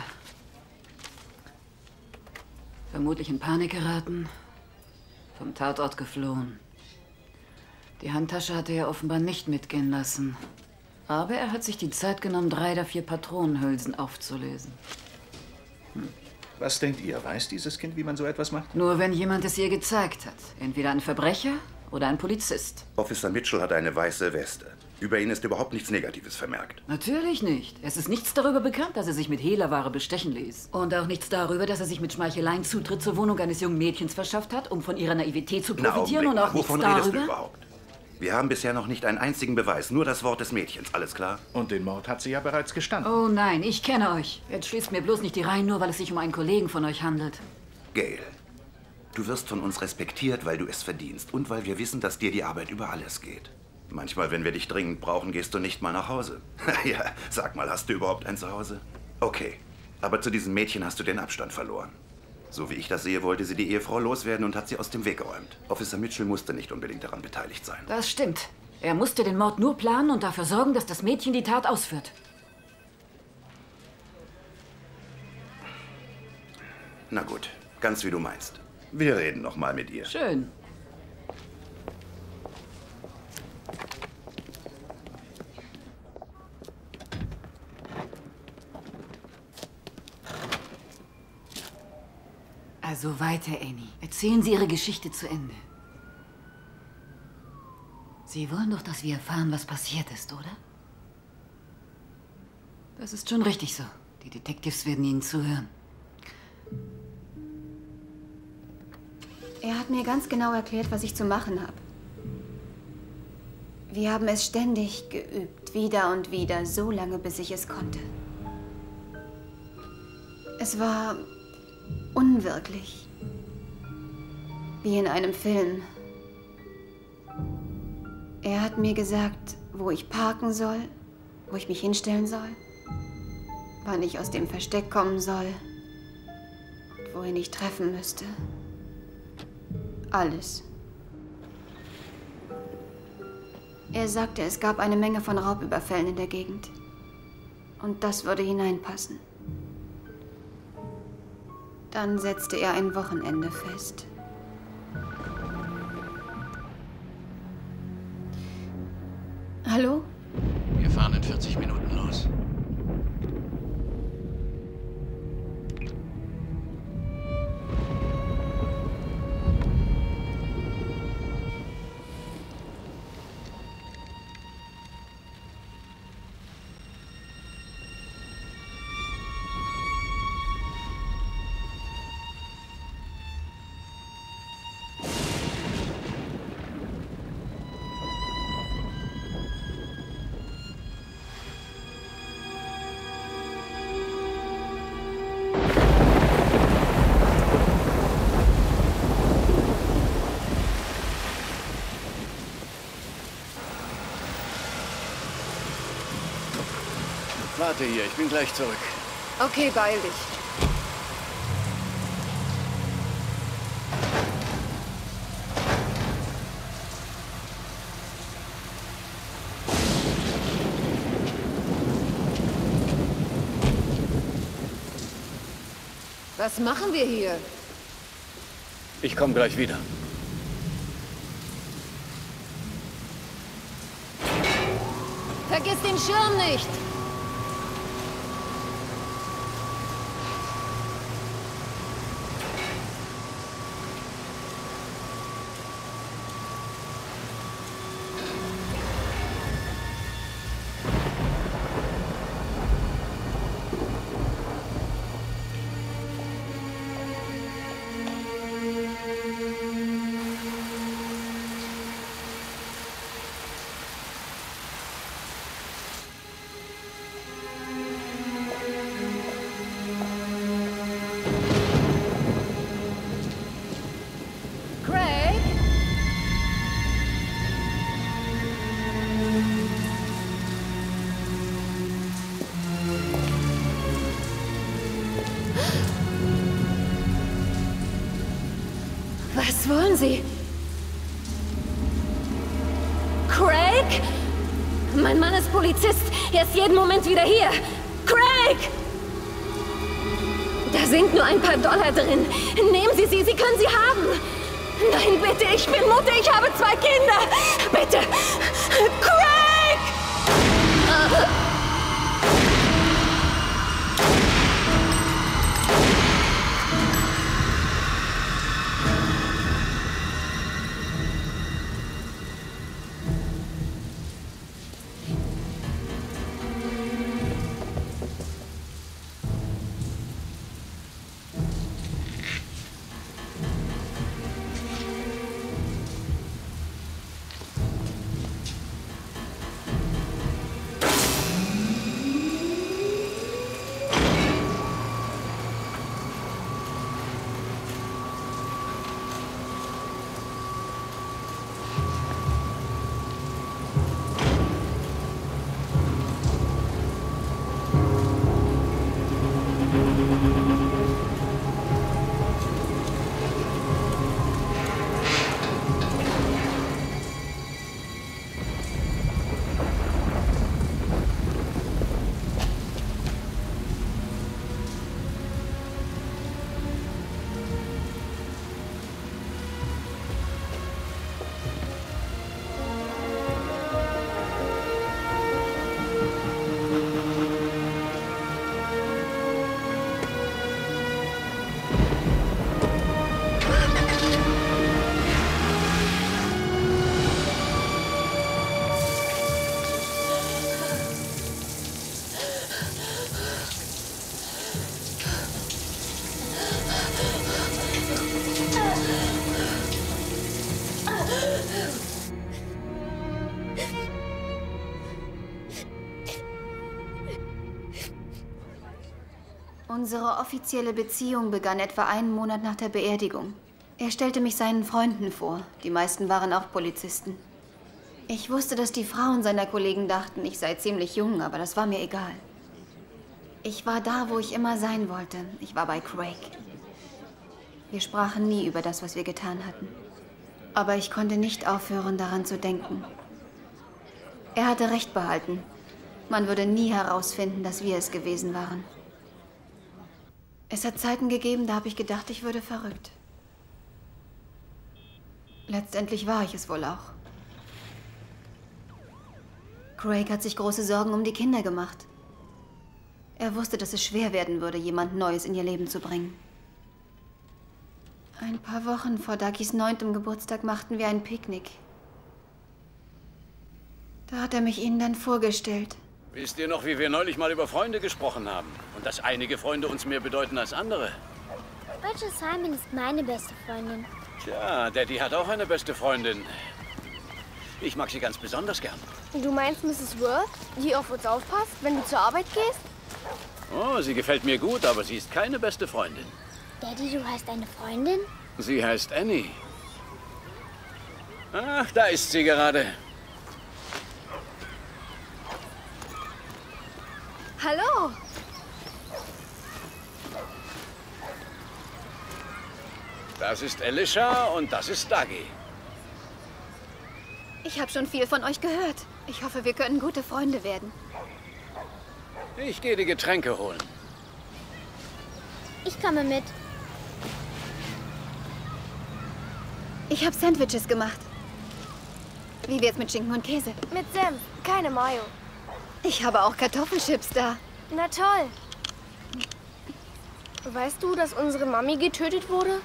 Vermutlich in Panik geraten, vom Tatort geflohen. Die Handtasche hatte er offenbar nicht mitgehen lassen. Aber er hat sich die Zeit genommen, drei der vier Patronenhülsen aufzulesen. Hm. Was denkt ihr? Weiß dieses Kind, wie man so etwas macht? Nur wenn jemand es ihr gezeigt hat. Entweder ein Verbrecher oder ein Polizist. Officer Mitchell hatte eine weiße Weste. Über ihn ist überhaupt nichts Negatives vermerkt. Natürlich nicht. Es ist nichts darüber bekannt, dass er sich mit Hehlerware bestechen ließ. Und auch nichts darüber, dass er sich mit Schmeicheleien Zutritt zur Wohnung eines jungen Mädchens verschafft hat, um von ihrer Naivität zu profitieren. Na, und auch wovon nichts redest darüber. du überhaupt? Wir haben bisher noch nicht einen einzigen Beweis, nur das Wort des Mädchens, alles klar? Und den Mord hat sie ja bereits gestanden. Oh nein, ich kenne euch. Jetzt schließt mir bloß nicht die Reihen, nur weil es sich um einen Kollegen von euch handelt. Gail, du wirst von uns respektiert, weil du es verdienst und weil wir wissen, dass dir die Arbeit über alles geht. Manchmal, wenn wir dich dringend brauchen, gehst du nicht mal nach Hause. Ja, sag mal, hast du überhaupt ein Zuhause? Okay, aber zu diesem Mädchen hast du den Abstand verloren. So wie ich das sehe, wollte sie die Ehefrau loswerden und hat sie aus dem Weg geräumt. Officer Mitchell musste nicht unbedingt daran beteiligt sein. Das stimmt. Er musste den Mord nur planen und dafür sorgen, dass das Mädchen die Tat ausführt. Na gut, ganz wie du meinst. Wir reden noch mal mit ihr. Schön. Also weiter, Annie. Erzählen Sie Ihre Geschichte zu Ende. Sie wollen doch, dass wir erfahren, was passiert ist, oder? Das ist schon richtig so. Die Detectives werden Ihnen zuhören. Er hat mir ganz genau erklärt, was ich zu machen habe. Wir haben es ständig geübt, wieder und wieder, so lange, bis ich es konnte. Es war unwirklich. Wie in einem Film. Er hat mir gesagt, wo ich parken soll, wo ich mich hinstellen soll, wann ich aus dem Versteck kommen soll, wohin ich treffen müsste. Alles. Er sagte, es gab eine Menge von Raubüberfällen in der Gegend. Und das würde hineinpassen. Dann setzte er ein Wochenende fest. Hallo? Wir fahren in vierzig Minuten los. Warte hier, ich bin gleich zurück. Okay, beeil dich. Was machen wir hier? Ich komme gleich wieder. Vergiss den Schirm nicht! Was wollen Sie? Craig? Mein Mann ist Polizist. Er ist jeden Moment wieder hier. Craig! Da sind nur ein paar Dollar drin. Nehmen Sie sie, Sie können sie haben. Nein, bitte, ich bin Mutter, ich habe zwei Kinder. Bitte! Craig! Ah. Unsere offizielle Beziehung begann etwa einen Monat nach der Beerdigung. Er stellte mich seinen Freunden vor. Die meisten waren auch Polizisten. Ich wusste, dass die Frauen seiner Kollegen dachten, ich sei ziemlich jung, aber das war mir egal. Ich war da, wo ich immer sein wollte. Ich war bei Craig. Wir sprachen nie über das, was wir getan hatten. Aber ich konnte nicht aufhören, daran zu denken. Er hatte recht behalten. Man würde nie herausfinden, dass wir es gewesen waren. Es hat Zeiten gegeben, da habe ich gedacht, ich würde verrückt. Letztendlich war ich es wohl auch. Craig hat sich große Sorgen um die Kinder gemacht. Er wusste, dass es schwer werden würde, jemand Neues in ihr Leben zu bringen. Ein paar Wochen vor Dagis neuntem Geburtstag machten wir ein Picknick. Da hat er mich ihnen dann vorgestellt. Wisst ihr noch, wie wir neulich mal über Freunde gesprochen haben? Und dass einige Freunde uns mehr bedeuten als andere? Rachel Simon ist meine beste Freundin. Tja, Daddy hat auch eine beste Freundin. Ich mag sie ganz besonders gern. Du meinst Missus Worth, die auf uns aufpasst, wenn du zur Arbeit gehst? Oh, sie gefällt mir gut, aber sie ist keine beste Freundin. Daddy, du hast eine Freundin? Sie heißt Annie. Ach, da ist sie gerade. Hallo. Das ist Alicia und das ist Dougie. Ich habe schon viel von euch gehört. Ich hoffe, wir können gute Freunde werden. Ich gehe die Getränke holen. Ich komme mit. Ich habe Sandwiches gemacht. Wie wär's mit Schinken und Käse? Mit Senf, keine Mayo. Ich habe auch Kartoffelchips da. Na toll. Weißt du, dass unsere Mami getötet wurde?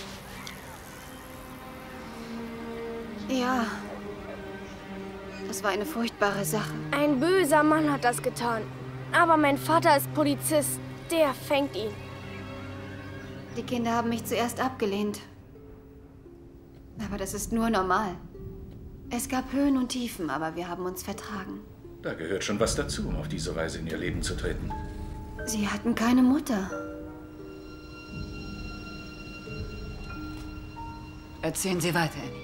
Ja. Das war eine furchtbare Sache. Ein böser Mann hat das getan. Aber mein Vater ist Polizist. Der fängt ihn. Die Kinder haben mich zuerst abgelehnt. Aber das ist nur normal. Es gab Höhen und Tiefen, aber wir haben uns vertragen. Da gehört schon was dazu, um auf diese Weise in ihr Leben zu treten. Sie hatten keine Mutter. Erzählen Sie weiter, Annie.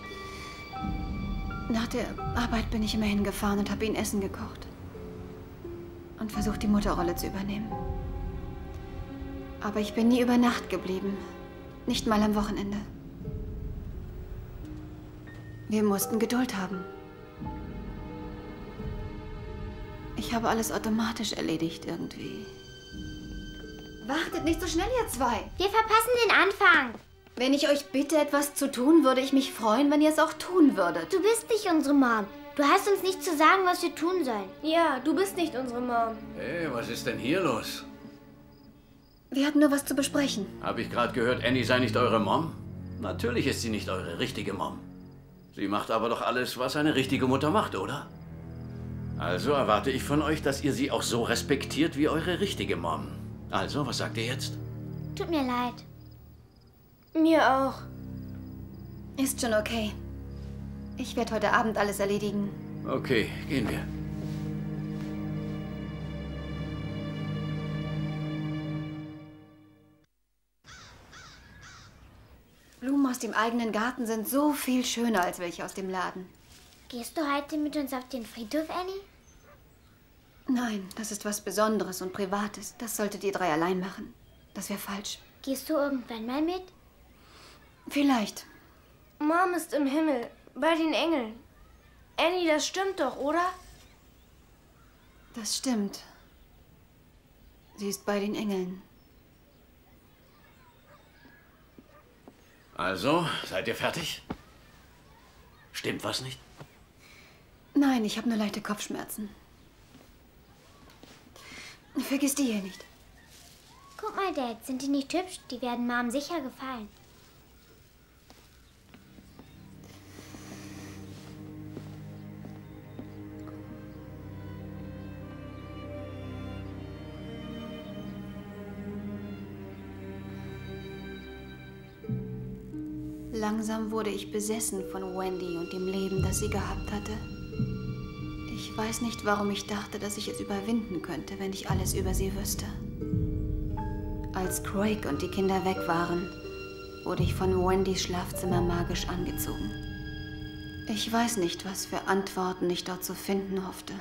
Nach der Arbeit bin ich immer hingefahren und habe ihnen Essen gekocht. Und versucht, die Mutterrolle zu übernehmen. Aber ich bin nie über Nacht geblieben. Nicht mal am Wochenende. Wir mussten Geduld haben. Ich habe alles automatisch erledigt irgendwie. Wartet nicht so schnell, ihr zwei. Wir verpassen den Anfang. Wenn ich euch bitte, etwas zu tun, würde ich mich freuen, wenn ihr es auch tun würdet. Du bist nicht unsere Mom. Du hast uns nicht zu sagen, was wir tun sollen. Ja, du bist nicht unsere Mom. Hey, was ist denn hier los? Wir hatten nur was zu besprechen. Habe ich gerade gehört, Annie sei nicht eure Mom? Natürlich ist sie nicht eure richtige Mom. Sie macht aber doch alles, was eine richtige Mutter macht, oder? Also erwarte ich von euch, dass ihr sie auch so respektiert wie eure richtige Mom. Also, was sagt ihr jetzt? Tut mir leid. Mir auch. Ist schon okay. Ich werde heute Abend alles erledigen. Okay, gehen wir. Blumen aus dem eigenen Garten sind so viel schöner als welche aus dem Laden. Gehst du heute mit uns auf den Friedhof, Annie? Nein, das ist was Besonderes und Privates. Das solltet ihr drei allein machen. Das wäre falsch. Gehst du irgendwann mal mit? Vielleicht. Mom ist im Himmel, bei den Engeln. Annie, das stimmt doch, oder? Das stimmt. Sie ist bei den Engeln. Also, seid ihr fertig? Stimmt was nicht? Nein, ich habe nur leichte Kopfschmerzen. Vergiss die hier nicht. Guck mal, Dad, sind die nicht hübsch? Die werden Mom sicher gefallen. Langsam wurde ich besessen von Wendy und dem Leben, das sie gehabt hatte. Ich weiß nicht, warum ich dachte, dass ich es überwinden könnte, wenn ich alles über sie wüsste. Als Craig und die Kinder weg waren, wurde ich von Wendys Schlafzimmer magisch angezogen. Ich weiß nicht, was für Antworten ich dort zu finden hoffte.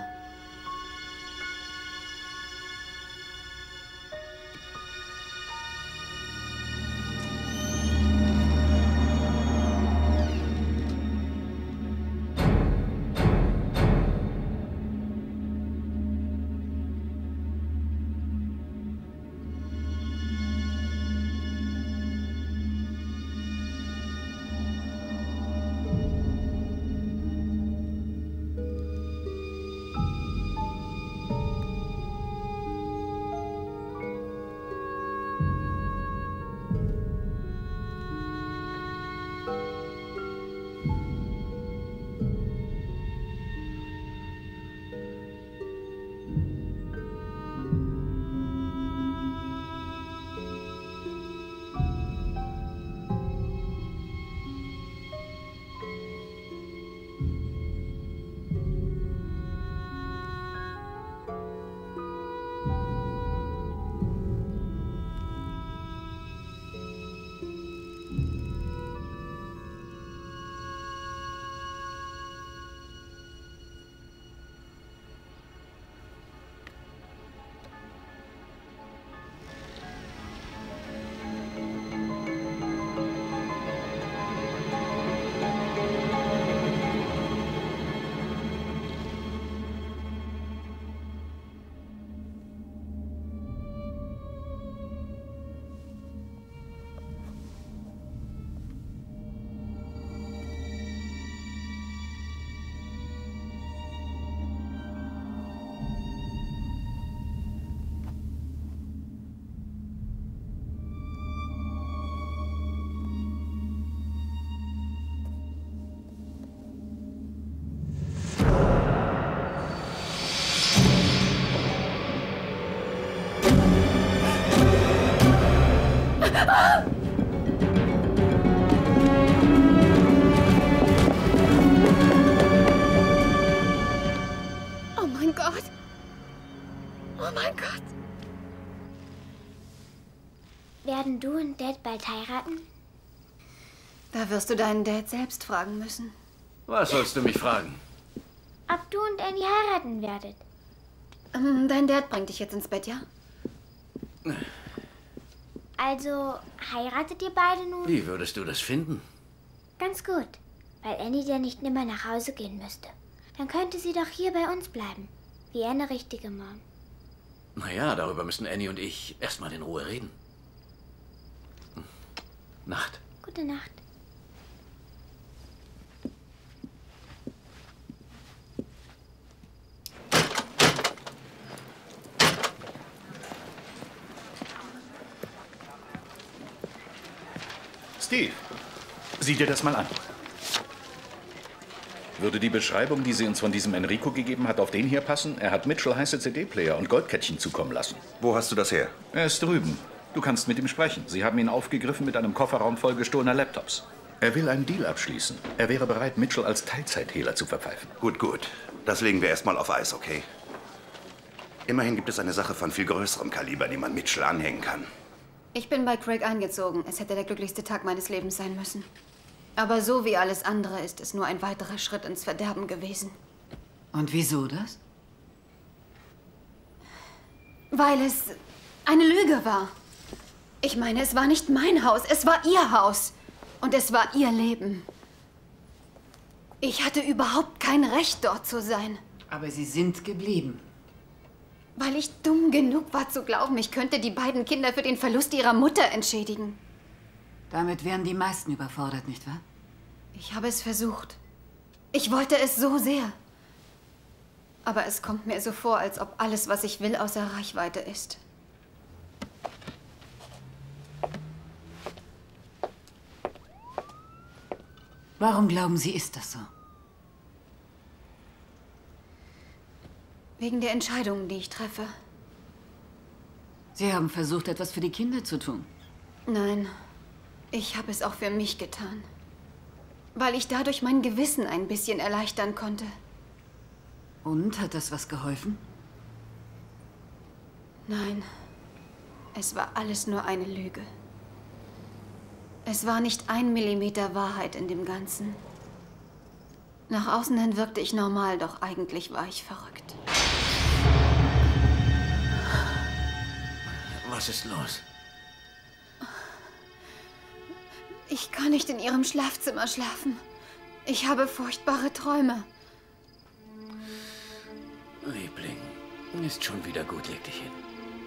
Oh mein Gott. Oh mein Gott. Werden du und Dad bald heiraten? Da wirst du deinen Dad selbst fragen müssen. Was sollst du mich fragen? Ob du und Annie heiraten werdet? Ähm, dein Dad bringt dich jetzt ins Bett, ja? Also, heiratet ihr beide nun? Wie würdest du das finden? Ganz gut. Weil Annie dann nicht nimmer nach Hause gehen müsste. Dann könnte sie doch hier bei uns bleiben. Wie eine richtige Mom. Naja, darüber müssen Annie und ich erstmal in Ruhe reden. Hm. Nacht. Gute Nacht. Steve, sieh dir das mal an. Würde die Beschreibung, die sie uns von diesem Enrico gegeben hat, auf den hier passen? Er hat Mitchell heiße C D-Player und Goldkettchen zukommen lassen. Wo hast du das her? Er ist drüben. Du kannst mit ihm sprechen. Sie haben ihn aufgegriffen mit einem Kofferraum voll gestohlener Laptops. Er will einen Deal abschließen. Er wäre bereit, Mitchell als Teilzeithehler zu verpfeifen. Gut, gut. Das legen wir erstmal auf Eis, okay? Immerhin gibt es eine Sache von viel größerem Kaliber, die man Mitchell anhängen kann. Ich bin bei Craig eingezogen. Es hätte der glücklichste Tag meines Lebens sein müssen. Aber so wie alles andere ist es nur ein weiterer Schritt ins Verderben gewesen. Und wieso das? Weil es eine Lüge war. Ich meine, es war nicht mein Haus, es war ihr Haus. Und es war ihr Leben. Ich hatte überhaupt kein Recht, dort zu sein. Aber Sie sind geblieben. Weil ich dumm genug war zu glauben, ich könnte die beiden Kinder für den Verlust ihrer Mutter entschädigen. Damit wären die meisten überfordert, nicht wahr? Ich habe es versucht. Ich wollte es so sehr. Aber es kommt mir so vor, als ob alles, was ich will, außer Reichweite ist. Warum glauben Sie, ist das so? Wegen der Entscheidungen, die ich treffe. Sie haben versucht, etwas für die Kinder zu tun. Nein, ich habe es auch für mich getan. Weil ich dadurch mein Gewissen ein bisschen erleichtern konnte. Und, hat das was geholfen? Nein, es war alles nur eine Lüge. Es war nicht ein Millimeter Wahrheit in dem Ganzen. Nach außen hin wirkte ich normal, doch eigentlich war ich verrückt. Was ist los? Ich kann nicht in ihrem Schlafzimmer schlafen. Ich habe furchtbare Träume. Liebling, ist schon wieder gut, leg dich hin.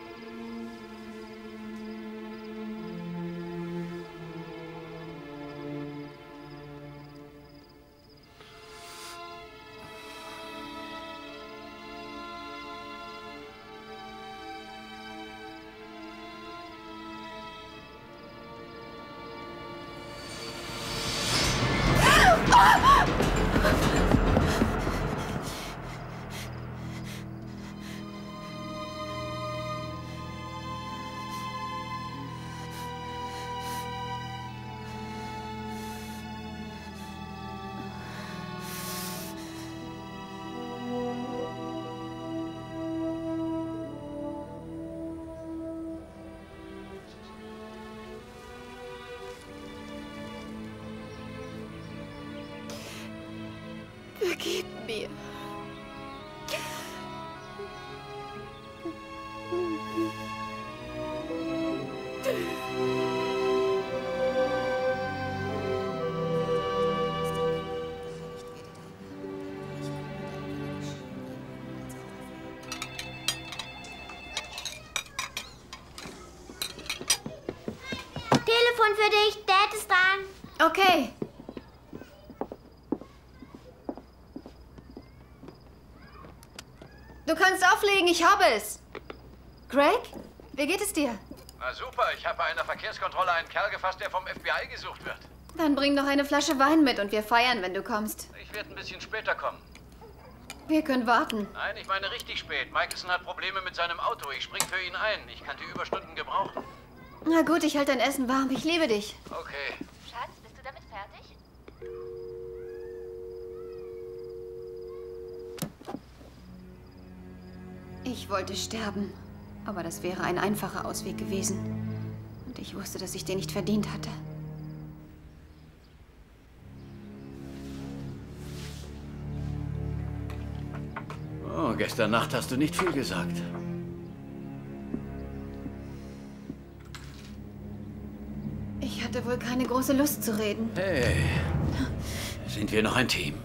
Vergib mir. Telefon für dich, Dad ist dran. Okay. Du kannst auflegen, ich habe es. Craig, wie geht es dir? Na super, ich habe bei einer Verkehrskontrolle einen Kerl gefasst, der vom F B I gesucht wird. Dann bring noch eine Flasche Wein mit und wir feiern, wenn du kommst. Ich werde ein bisschen später kommen. Wir können warten. Nein, ich meine richtig spät. Michelson hat Probleme mit seinem Auto. Ich spring für ihn ein. Ich kann die Überstunden gebrauchen. Na gut, ich halte dein Essen warm. Ich liebe dich. Okay. Schatz, bist du damit fertig? Ich wollte sterben, aber das wäre ein einfacher Ausweg gewesen. Und ich wusste, dass ich den nicht verdient hatte. Oh, gestern Nacht hast du nicht viel gesagt. Ich hatte wohl keine große Lust zu reden. Hey, Sind wir noch ein Team?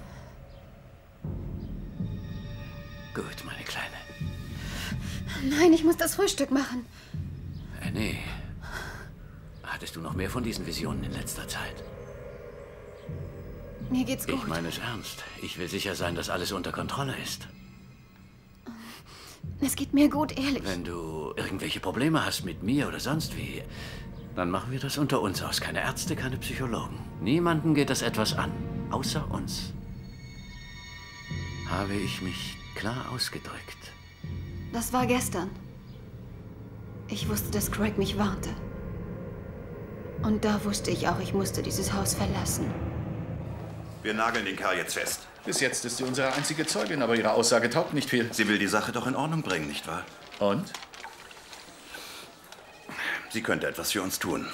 Gut, meine Kleine. Nein, ich muss das Frühstück machen. Annie, hattest du noch mehr von diesen Visionen in letzter Zeit? Mir geht's gut. Ich meine es ernst. Ich will sicher sein, dass alles unter Kontrolle ist. Es geht mir gut, ehrlich. Wenn du irgendwelche Probleme hast mit mir oder sonst wie, dann machen wir das unter uns aus. Keine Ärzte, keine Psychologen. Niemanden geht das etwas an, außer uns. Habe ich mich klar ausgedrückt? Das war gestern. Ich wusste, dass Craig mich warnte. Und da wusste ich auch, ich musste dieses Haus verlassen. Wir nageln den Kerl jetzt fest. Bis jetzt ist sie unsere einzige Zeugin, aber ihre Aussage taugt nicht viel. Sie will die Sache doch in Ordnung bringen, nicht wahr? Und? Sie könnte etwas für uns tun.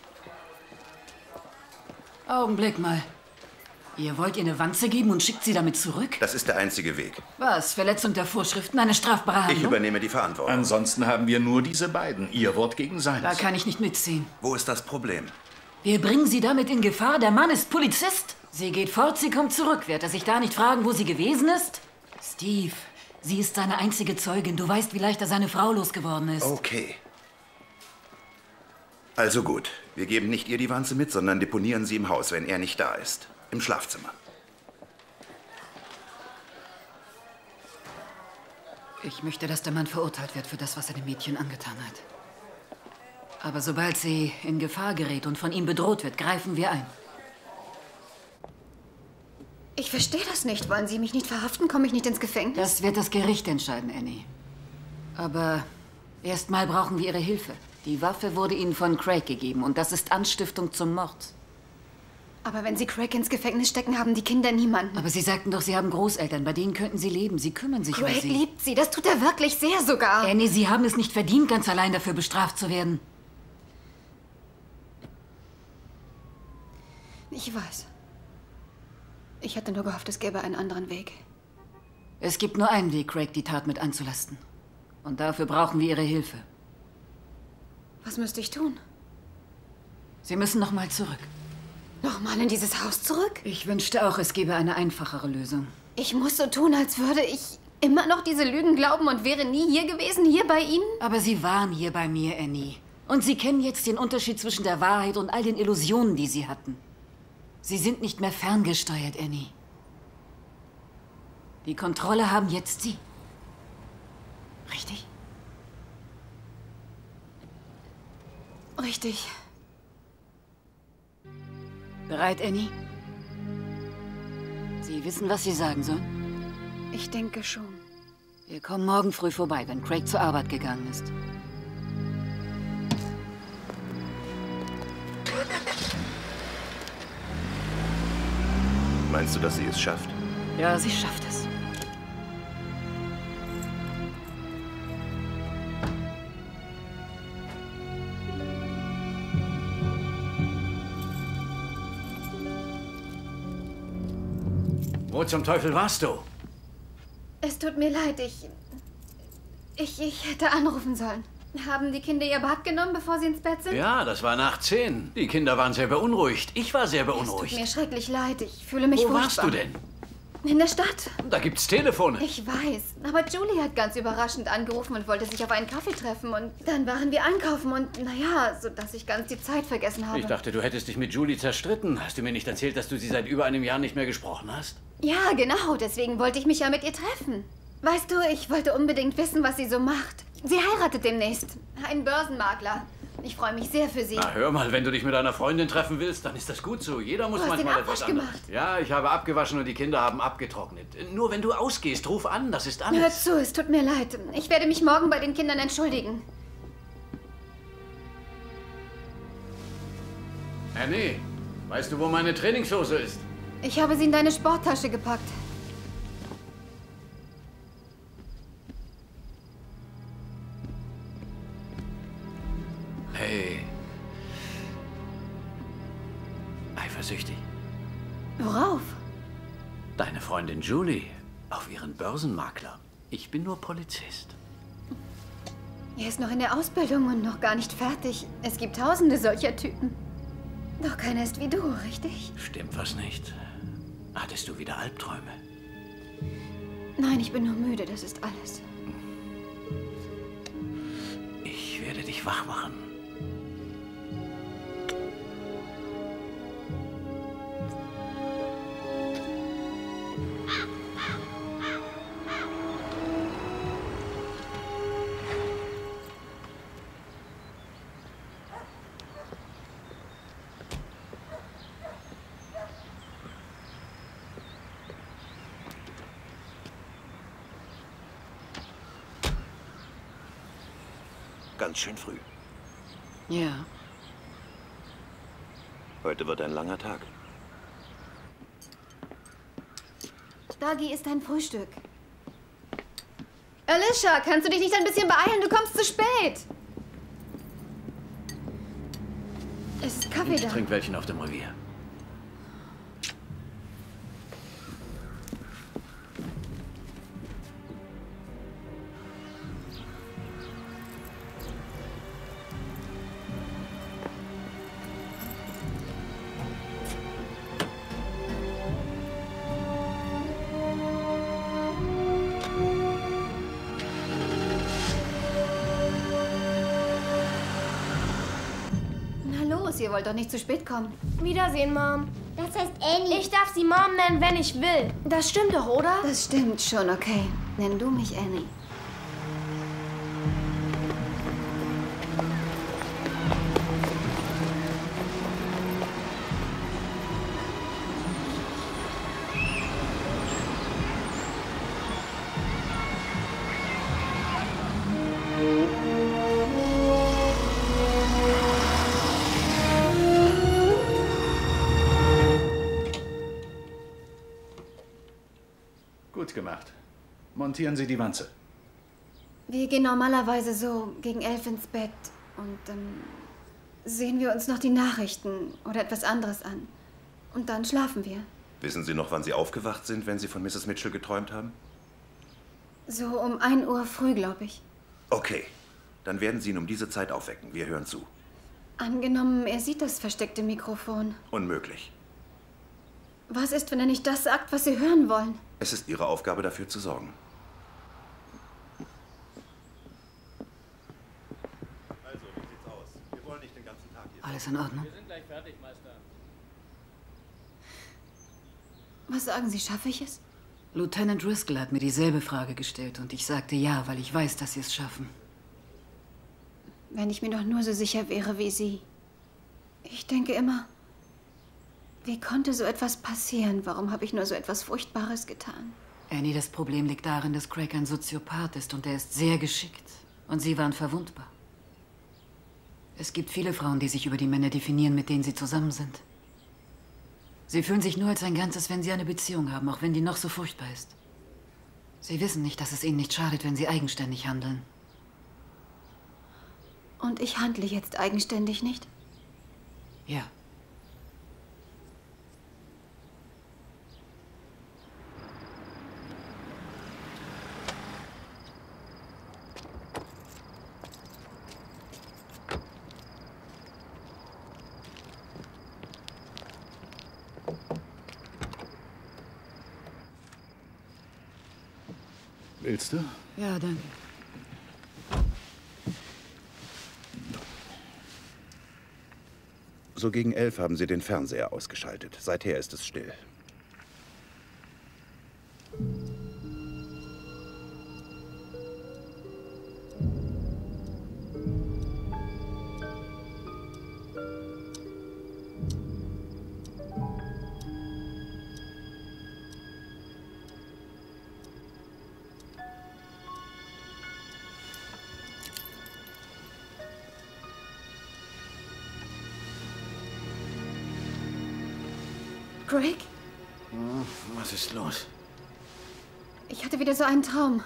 Augenblick mal. Ihr wollt ihr eine Wanze geben und schickt sie damit zurück? Das ist der einzige Weg. Was? Verletzung der Vorschriften? Eine strafbare Handlung? Ich übernehme die Verantwortung. Ansonsten haben wir nur diese beiden. Ihr Wort gegen seins. Da kann ich nicht mitziehen. Wo ist das Problem? Wir bringen sie damit in Gefahr. Der Mann ist Polizist. Sie geht fort, sie kommt zurück. Wird er sich da nicht fragen, wo sie gewesen ist? Steve, sie ist seine einzige Zeugin. Du weißt, wie leicht er seine Frau losgeworden ist. Okay. Also gut. Wir geben nicht ihr die Wanze mit, sondern deponieren sie im Haus, wenn er nicht da ist. Im Schlafzimmer. Ich möchte, dass der Mann verurteilt wird für das, was er dem Mädchen angetan hat. Aber sobald sie in Gefahr gerät und von ihm bedroht wird, greifen wir ein. Ich verstehe das nicht. Wollen Sie mich nicht verhaften? Komme ich nicht ins Gefängnis? Das wird das Gericht entscheiden, Annie. Aber erstmal brauchen wir Ihre Hilfe. Die Waffe wurde Ihnen von Craig gegeben und das ist Anstiftung zum Mord. Aber wenn Sie Craig ins Gefängnis stecken, haben die Kinder niemanden. Aber Sie sagten doch, Sie haben Großeltern. Bei denen könnten Sie leben. Sie kümmern sich um sie. Craig liebt sie. Das tut er wirklich sehr sogar. Annie, Sie haben es nicht verdient, ganz allein dafür bestraft zu werden. Ich weiß. Ich hatte nur gehofft, es gäbe einen anderen Weg. Es gibt nur einen Weg, Craig die Tat mit anzulasten. Und dafür brauchen wir Ihre Hilfe. Was müsste ich tun? Sie müssen noch mal zurück. Nochmal in dieses Haus zurück? Ich wünschte auch, es gäbe eine einfachere Lösung. Ich muss so tun, als würde ich immer noch diese Lügen glauben und wäre nie hier gewesen, hier bei Ihnen? Aber Sie waren hier bei mir, Annie. Und Sie kennen jetzt den Unterschied zwischen der Wahrheit und all den Illusionen, die Sie hatten. Sie sind nicht mehr ferngesteuert, Annie. Die Kontrolle haben jetzt Sie. Richtig? Richtig. Bereit, Annie? Sie wissen, was Sie sagen sollen? Ich denke schon. Wir kommen morgen früh vorbei, wenn Craig zur Arbeit gegangen ist. Meinst du, dass sie es schafft? Ja, sie schafft es. Wo zum Teufel warst du? Es tut mir leid, ich... Ich, ich hätte anrufen sollen. Haben die Kinder ihr Bad genommen, bevor sie ins Bett sind? Ja, das war nach zehn. Die Kinder waren sehr beunruhigt. Ich war sehr Es beunruhigt. tut mir schrecklich leid. Ich fühle mich Wo furchtbar. warst du denn? In der Stadt. Da gibt's Telefone. Ich weiß. Aber Julie hat ganz überraschend angerufen und wollte sich auf einen Kaffee treffen. Und dann waren wir einkaufen und, naja, so dass ich ganz die Zeit vergessen habe. Ich dachte, du hättest dich mit Julie zerstritten. Hast du mir nicht erzählt, dass du sie seit über einem Jahr nicht mehr gesprochen hast? Ja, genau. Deswegen wollte ich mich ja mit ihr treffen. Weißt du, ich wollte unbedingt wissen, was sie so macht. Sie heiratet demnächst. Ein Börsenmakler. Ich freue mich sehr für sie. Na, hör mal, wenn du dich mit einer Freundin treffen willst, dann ist das gut so. Jeder muss Du hast manchmal den etwas Abwasch anderes. gemacht. Ja, ich habe abgewaschen und die Kinder haben abgetrocknet. Nur wenn du ausgehst, ruf an, das ist Hör alles. zu, es tut mir leid. Ich werde mich morgen bei den Kindern entschuldigen. Annie, weißt du, wo meine Trainingshose ist? Ich habe sie in deine Sporttasche gepackt. Hey. Eifersüchtig? Worauf? Deine Freundin Julie. Auf ihren Börsenmakler. Ich bin nur Polizist. Er ist noch in der Ausbildung und noch gar nicht fertig. Es gibt tausende solcher Typen. Doch keiner ist wie du, richtig? Stimmt was nicht? Hattest du wieder Albträume? Nein, ich bin nur müde, das ist alles. Ich werde dich wach machen. Ganz schön früh. Ja. Heute wird ein langer Tag. Dagi ist dein Frühstück. Alicia, kannst du dich nicht ein bisschen beeilen? Du kommst zu spät. Es ist Kaffee Ich da. trink welchen auf dem Revier. Ihr wollt doch nicht zu spät kommen. Wiedersehen, Mom. Das heißt Annie. Ich darf sie Mom nennen, wenn ich will. Das stimmt doch, oder? Das stimmt schon, okay. Nenn du mich Annie. Gut gemacht. Montieren Sie die Wanze. Wir gehen normalerweise so gegen elf ins Bett und dann sehen wir uns noch die Nachrichten oder etwas anderes an. Und dann schlafen wir. Wissen Sie noch, wann Sie aufgewacht sind, wenn Sie von Misses Mitchell geträumt haben? So um ein Uhr früh, glaube ich. Okay, dann werden Sie ihn um diese Zeit aufwecken. Wir hören zu. Angenommen, er sieht das versteckte Mikrofon. Unmöglich. Was ist, wenn er nicht das sagt, was Sie hören wollen? Es ist Ihre Aufgabe, dafür zu sorgen. Also, wie sieht's aus? Wir wollen nicht den ganzen Tag hier. Alles in Ordnung? Wir sind gleich fertig, Meister. Was sagen Sie, schaffe ich es? Lieutenant Driscoll hat mir dieselbe Frage gestellt und ich sagte ja, weil ich weiß, dass Sie es schaffen. Wenn ich mir doch nur so sicher wäre wie Sie. Ich denke immer, wie konnte so etwas passieren? Warum habe ich nur so etwas Furchtbares getan? Annie, das Problem liegt darin, dass Craig ein Soziopath ist und er ist sehr geschickt. Und Sie waren verwundbar. Es gibt viele Frauen, die sich über die Männer definieren, mit denen sie zusammen sind. Sie fühlen sich nur als ein Ganzes, wenn sie eine Beziehung haben, auch wenn die noch so furchtbar ist. Sie wissen nicht, dass es ihnen nicht schadet, wenn sie eigenständig handeln. Und ich handle jetzt eigenständig nicht? Ja. Willst du? Ja, danke. So gegen elf haben Sie den Fernseher ausgeschaltet. Seither ist es still. Craig? Hm, was ist los? Ich hatte wieder so einen Traum.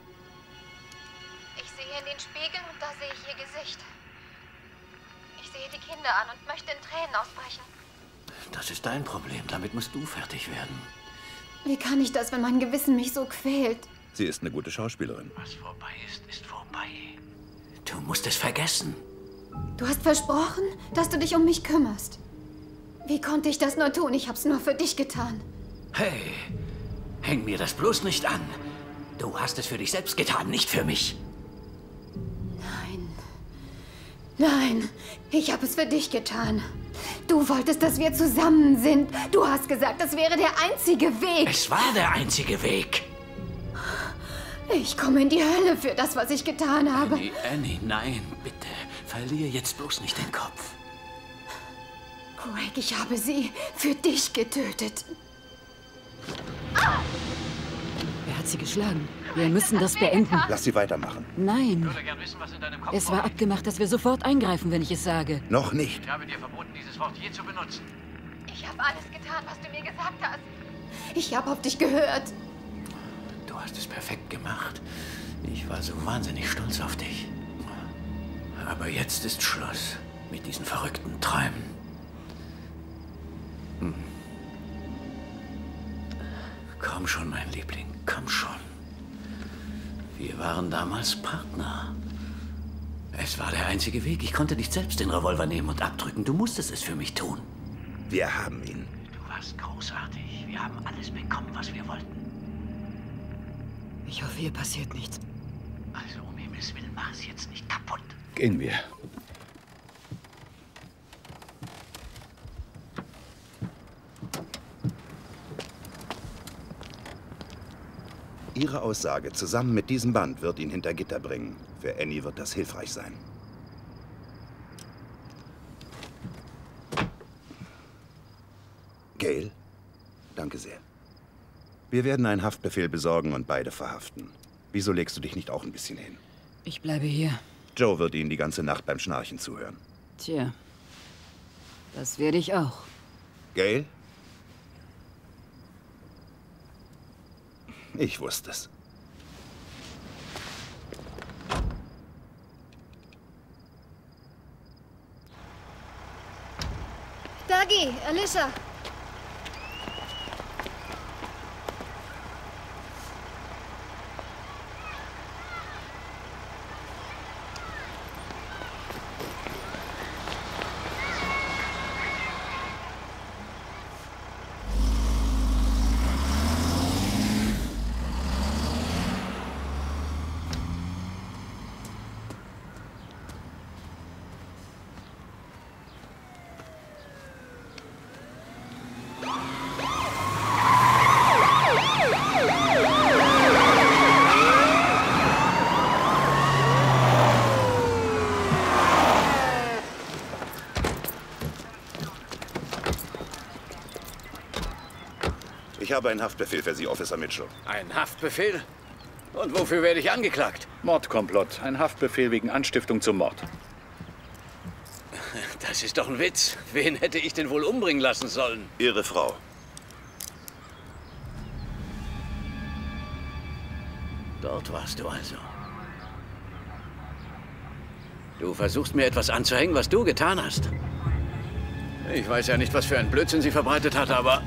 Ich sehe in den Spiegel und da sehe ich ihr Gesicht. Ich sehe die Kinder an und möchte in Tränen ausbrechen. Das ist dein Problem. Damit musst du fertig werden. Wie kann ich das, wenn mein Gewissen mich so quält? Sie ist eine gute Schauspielerin. Was vorbei ist, ist vorbei. Du musst es vergessen. Du hast versprochen, dass du dich um mich kümmerst. Wie konnte ich das nur tun? Ich hab's nur für dich getan. Hey, häng mir das bloß nicht an. Du hast es für dich selbst getan, nicht für mich. Nein. Nein, ich habe es für dich getan. Du wolltest, dass wir zusammen sind. Du hast gesagt, das wäre der einzige Weg. Es war der einzige Weg. Ich komme in die Hölle für das, was ich getan habe. Annie, Annie, nein, bitte. Verlier jetzt bloß nicht den Kopf. Craig, ich habe sie für dich getötet. Er hat sie geschlagen. Wir müssen das beenden. Lass sie weitermachen. Nein. Ich würde gern wissen, was in deinem Kopf Es war abgemacht, dass wir sofort eingreifen, wenn ich es sage. Noch nicht. Ich habe dir verboten, dieses Wort je zu benutzen. Ich habe alles getan, was du mir gesagt hast. Ich habe auf dich gehört. Du hast es perfekt gemacht. Ich war so wahnsinnig stolz auf dich. Aber jetzt ist Schluss mit diesen verrückten Träumen. Hm. Komm schon, mein Liebling, komm schon. Wir waren damals Partner. Es war der einzige Weg. Ich konnte nicht selbst den Revolver nehmen und abdrücken. Du musstest es für mich tun. Wir haben ihn. Du warst großartig. Wir haben alles bekommen, was wir wollten. Ich hoffe, hier passiert nichts. Also, um Himmels Willen, mach es jetzt nicht kaputt. Gehen wir. Ihre Aussage zusammen mit diesem Band wird ihn hinter Gitter bringen. Für Annie wird das hilfreich sein. Gail, danke sehr. Wir werden einen Haftbefehl besorgen und beide verhaften. Wieso legst du dich nicht auch ein bisschen hin? Ich bleibe hier. Joe wird Ihnen die ganze Nacht beim Schnarchen zuhören. Tja, das werde ich auch. Gail? Ich wusste es. Dougie, Alicia. Ich habe einen Haftbefehl für Sie, Officer Mitchell. Ein Haftbefehl? Und wofür werde ich angeklagt? Mordkomplott. Ein Haftbefehl wegen Anstiftung zum Mord. Das ist doch ein Witz. Wen hätte ich denn wohl umbringen lassen sollen? Ihre Frau. Dort warst du also. Du versuchst mir etwas anzuhängen, was du getan hast. Ich weiß ja nicht, was für einen Blödsinn sie verbreitet hat, aber...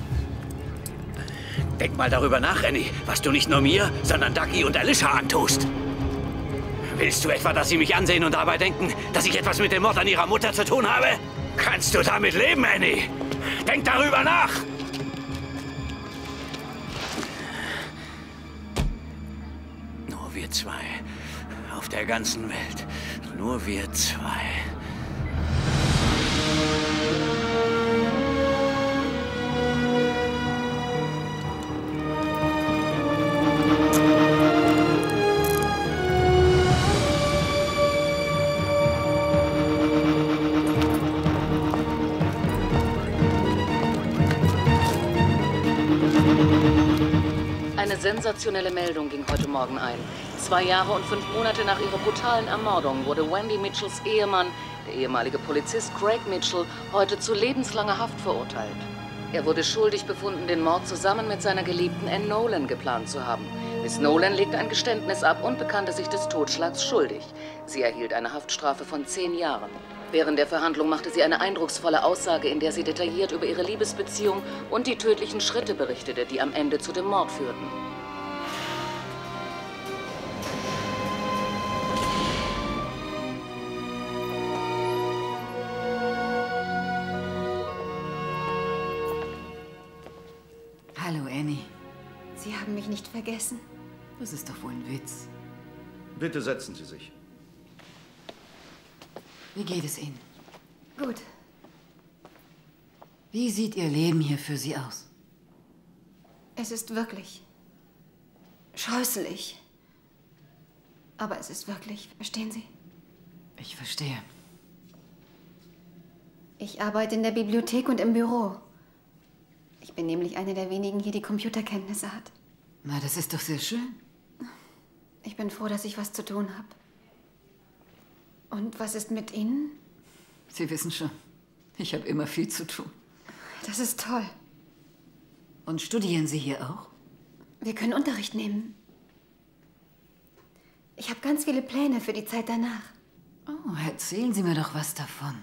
Denk mal darüber nach, Annie, was du nicht nur mir, sondern Dougie und Alicia antust. Willst du etwa, dass sie mich ansehen und dabei denken, dass ich etwas mit dem Mord an ihrer Mutter zu tun habe? Kannst du damit leben, Annie? Denk darüber nach! Nur wir zwei. Auf der ganzen Welt. Nur wir zwei. Eine sensationelle Meldung ging heute Morgen ein. Zwei Jahre und fünf Monate nach ihrer brutalen Ermordung wurde Wendy Mitchells Ehemann, der ehemalige Polizist Craig Mitchell, heute zu lebenslanger Haft verurteilt. Er wurde schuldig befunden, den Mord zusammen mit seiner Geliebten Ann Nolan geplant zu haben. Miss Nolan legte ein Geständnis ab und bekannte sich des Totschlags schuldig. Sie erhielt eine Haftstrafe von zehn Jahren. Während der Verhandlung machte sie eine eindrucksvolle Aussage, in der sie detailliert über ihre Liebesbeziehung und die tödlichen Schritte berichtete, die am Ende zu dem Mord führten. Annie. Sie haben mich nicht vergessen. Das ist doch wohl ein Witz. Bitte setzen Sie sich. Wie geht es Ihnen? Gut. Wie sieht Ihr Leben hier für Sie aus? Es ist wirklich scheußlich. Aber es ist wirklich, verstehen Sie? Ich verstehe. Ich arbeite in der Bibliothek und im Büro. Ich bin nämlich eine der wenigen hier, die Computerkenntnisse hat. Na, das ist doch sehr schön. Ich bin froh, dass ich was zu tun habe. Und was ist mit Ihnen? Sie wissen schon, ich habe immer viel zu tun. Das ist toll. Und studieren Sie hier auch? Wir können Unterricht nehmen. Ich habe ganz viele Pläne für die Zeit danach. Oh, erzählen Sie mir doch was davon.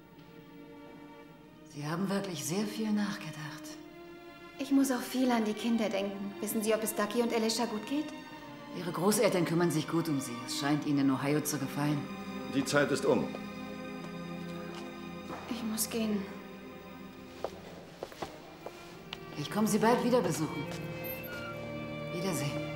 Sie haben wirklich sehr viel nachgedacht. Ich muss auch viel an die Kinder denken. Wissen Sie, ob es Ducky und Alicia gut geht? Ihre Großeltern kümmern sich gut um Sie. Es scheint Ihnen in Ohio zu gefallen. Die Zeit ist um. Ich muss gehen. Ich komme Sie bald wieder besuchen. Wiedersehen.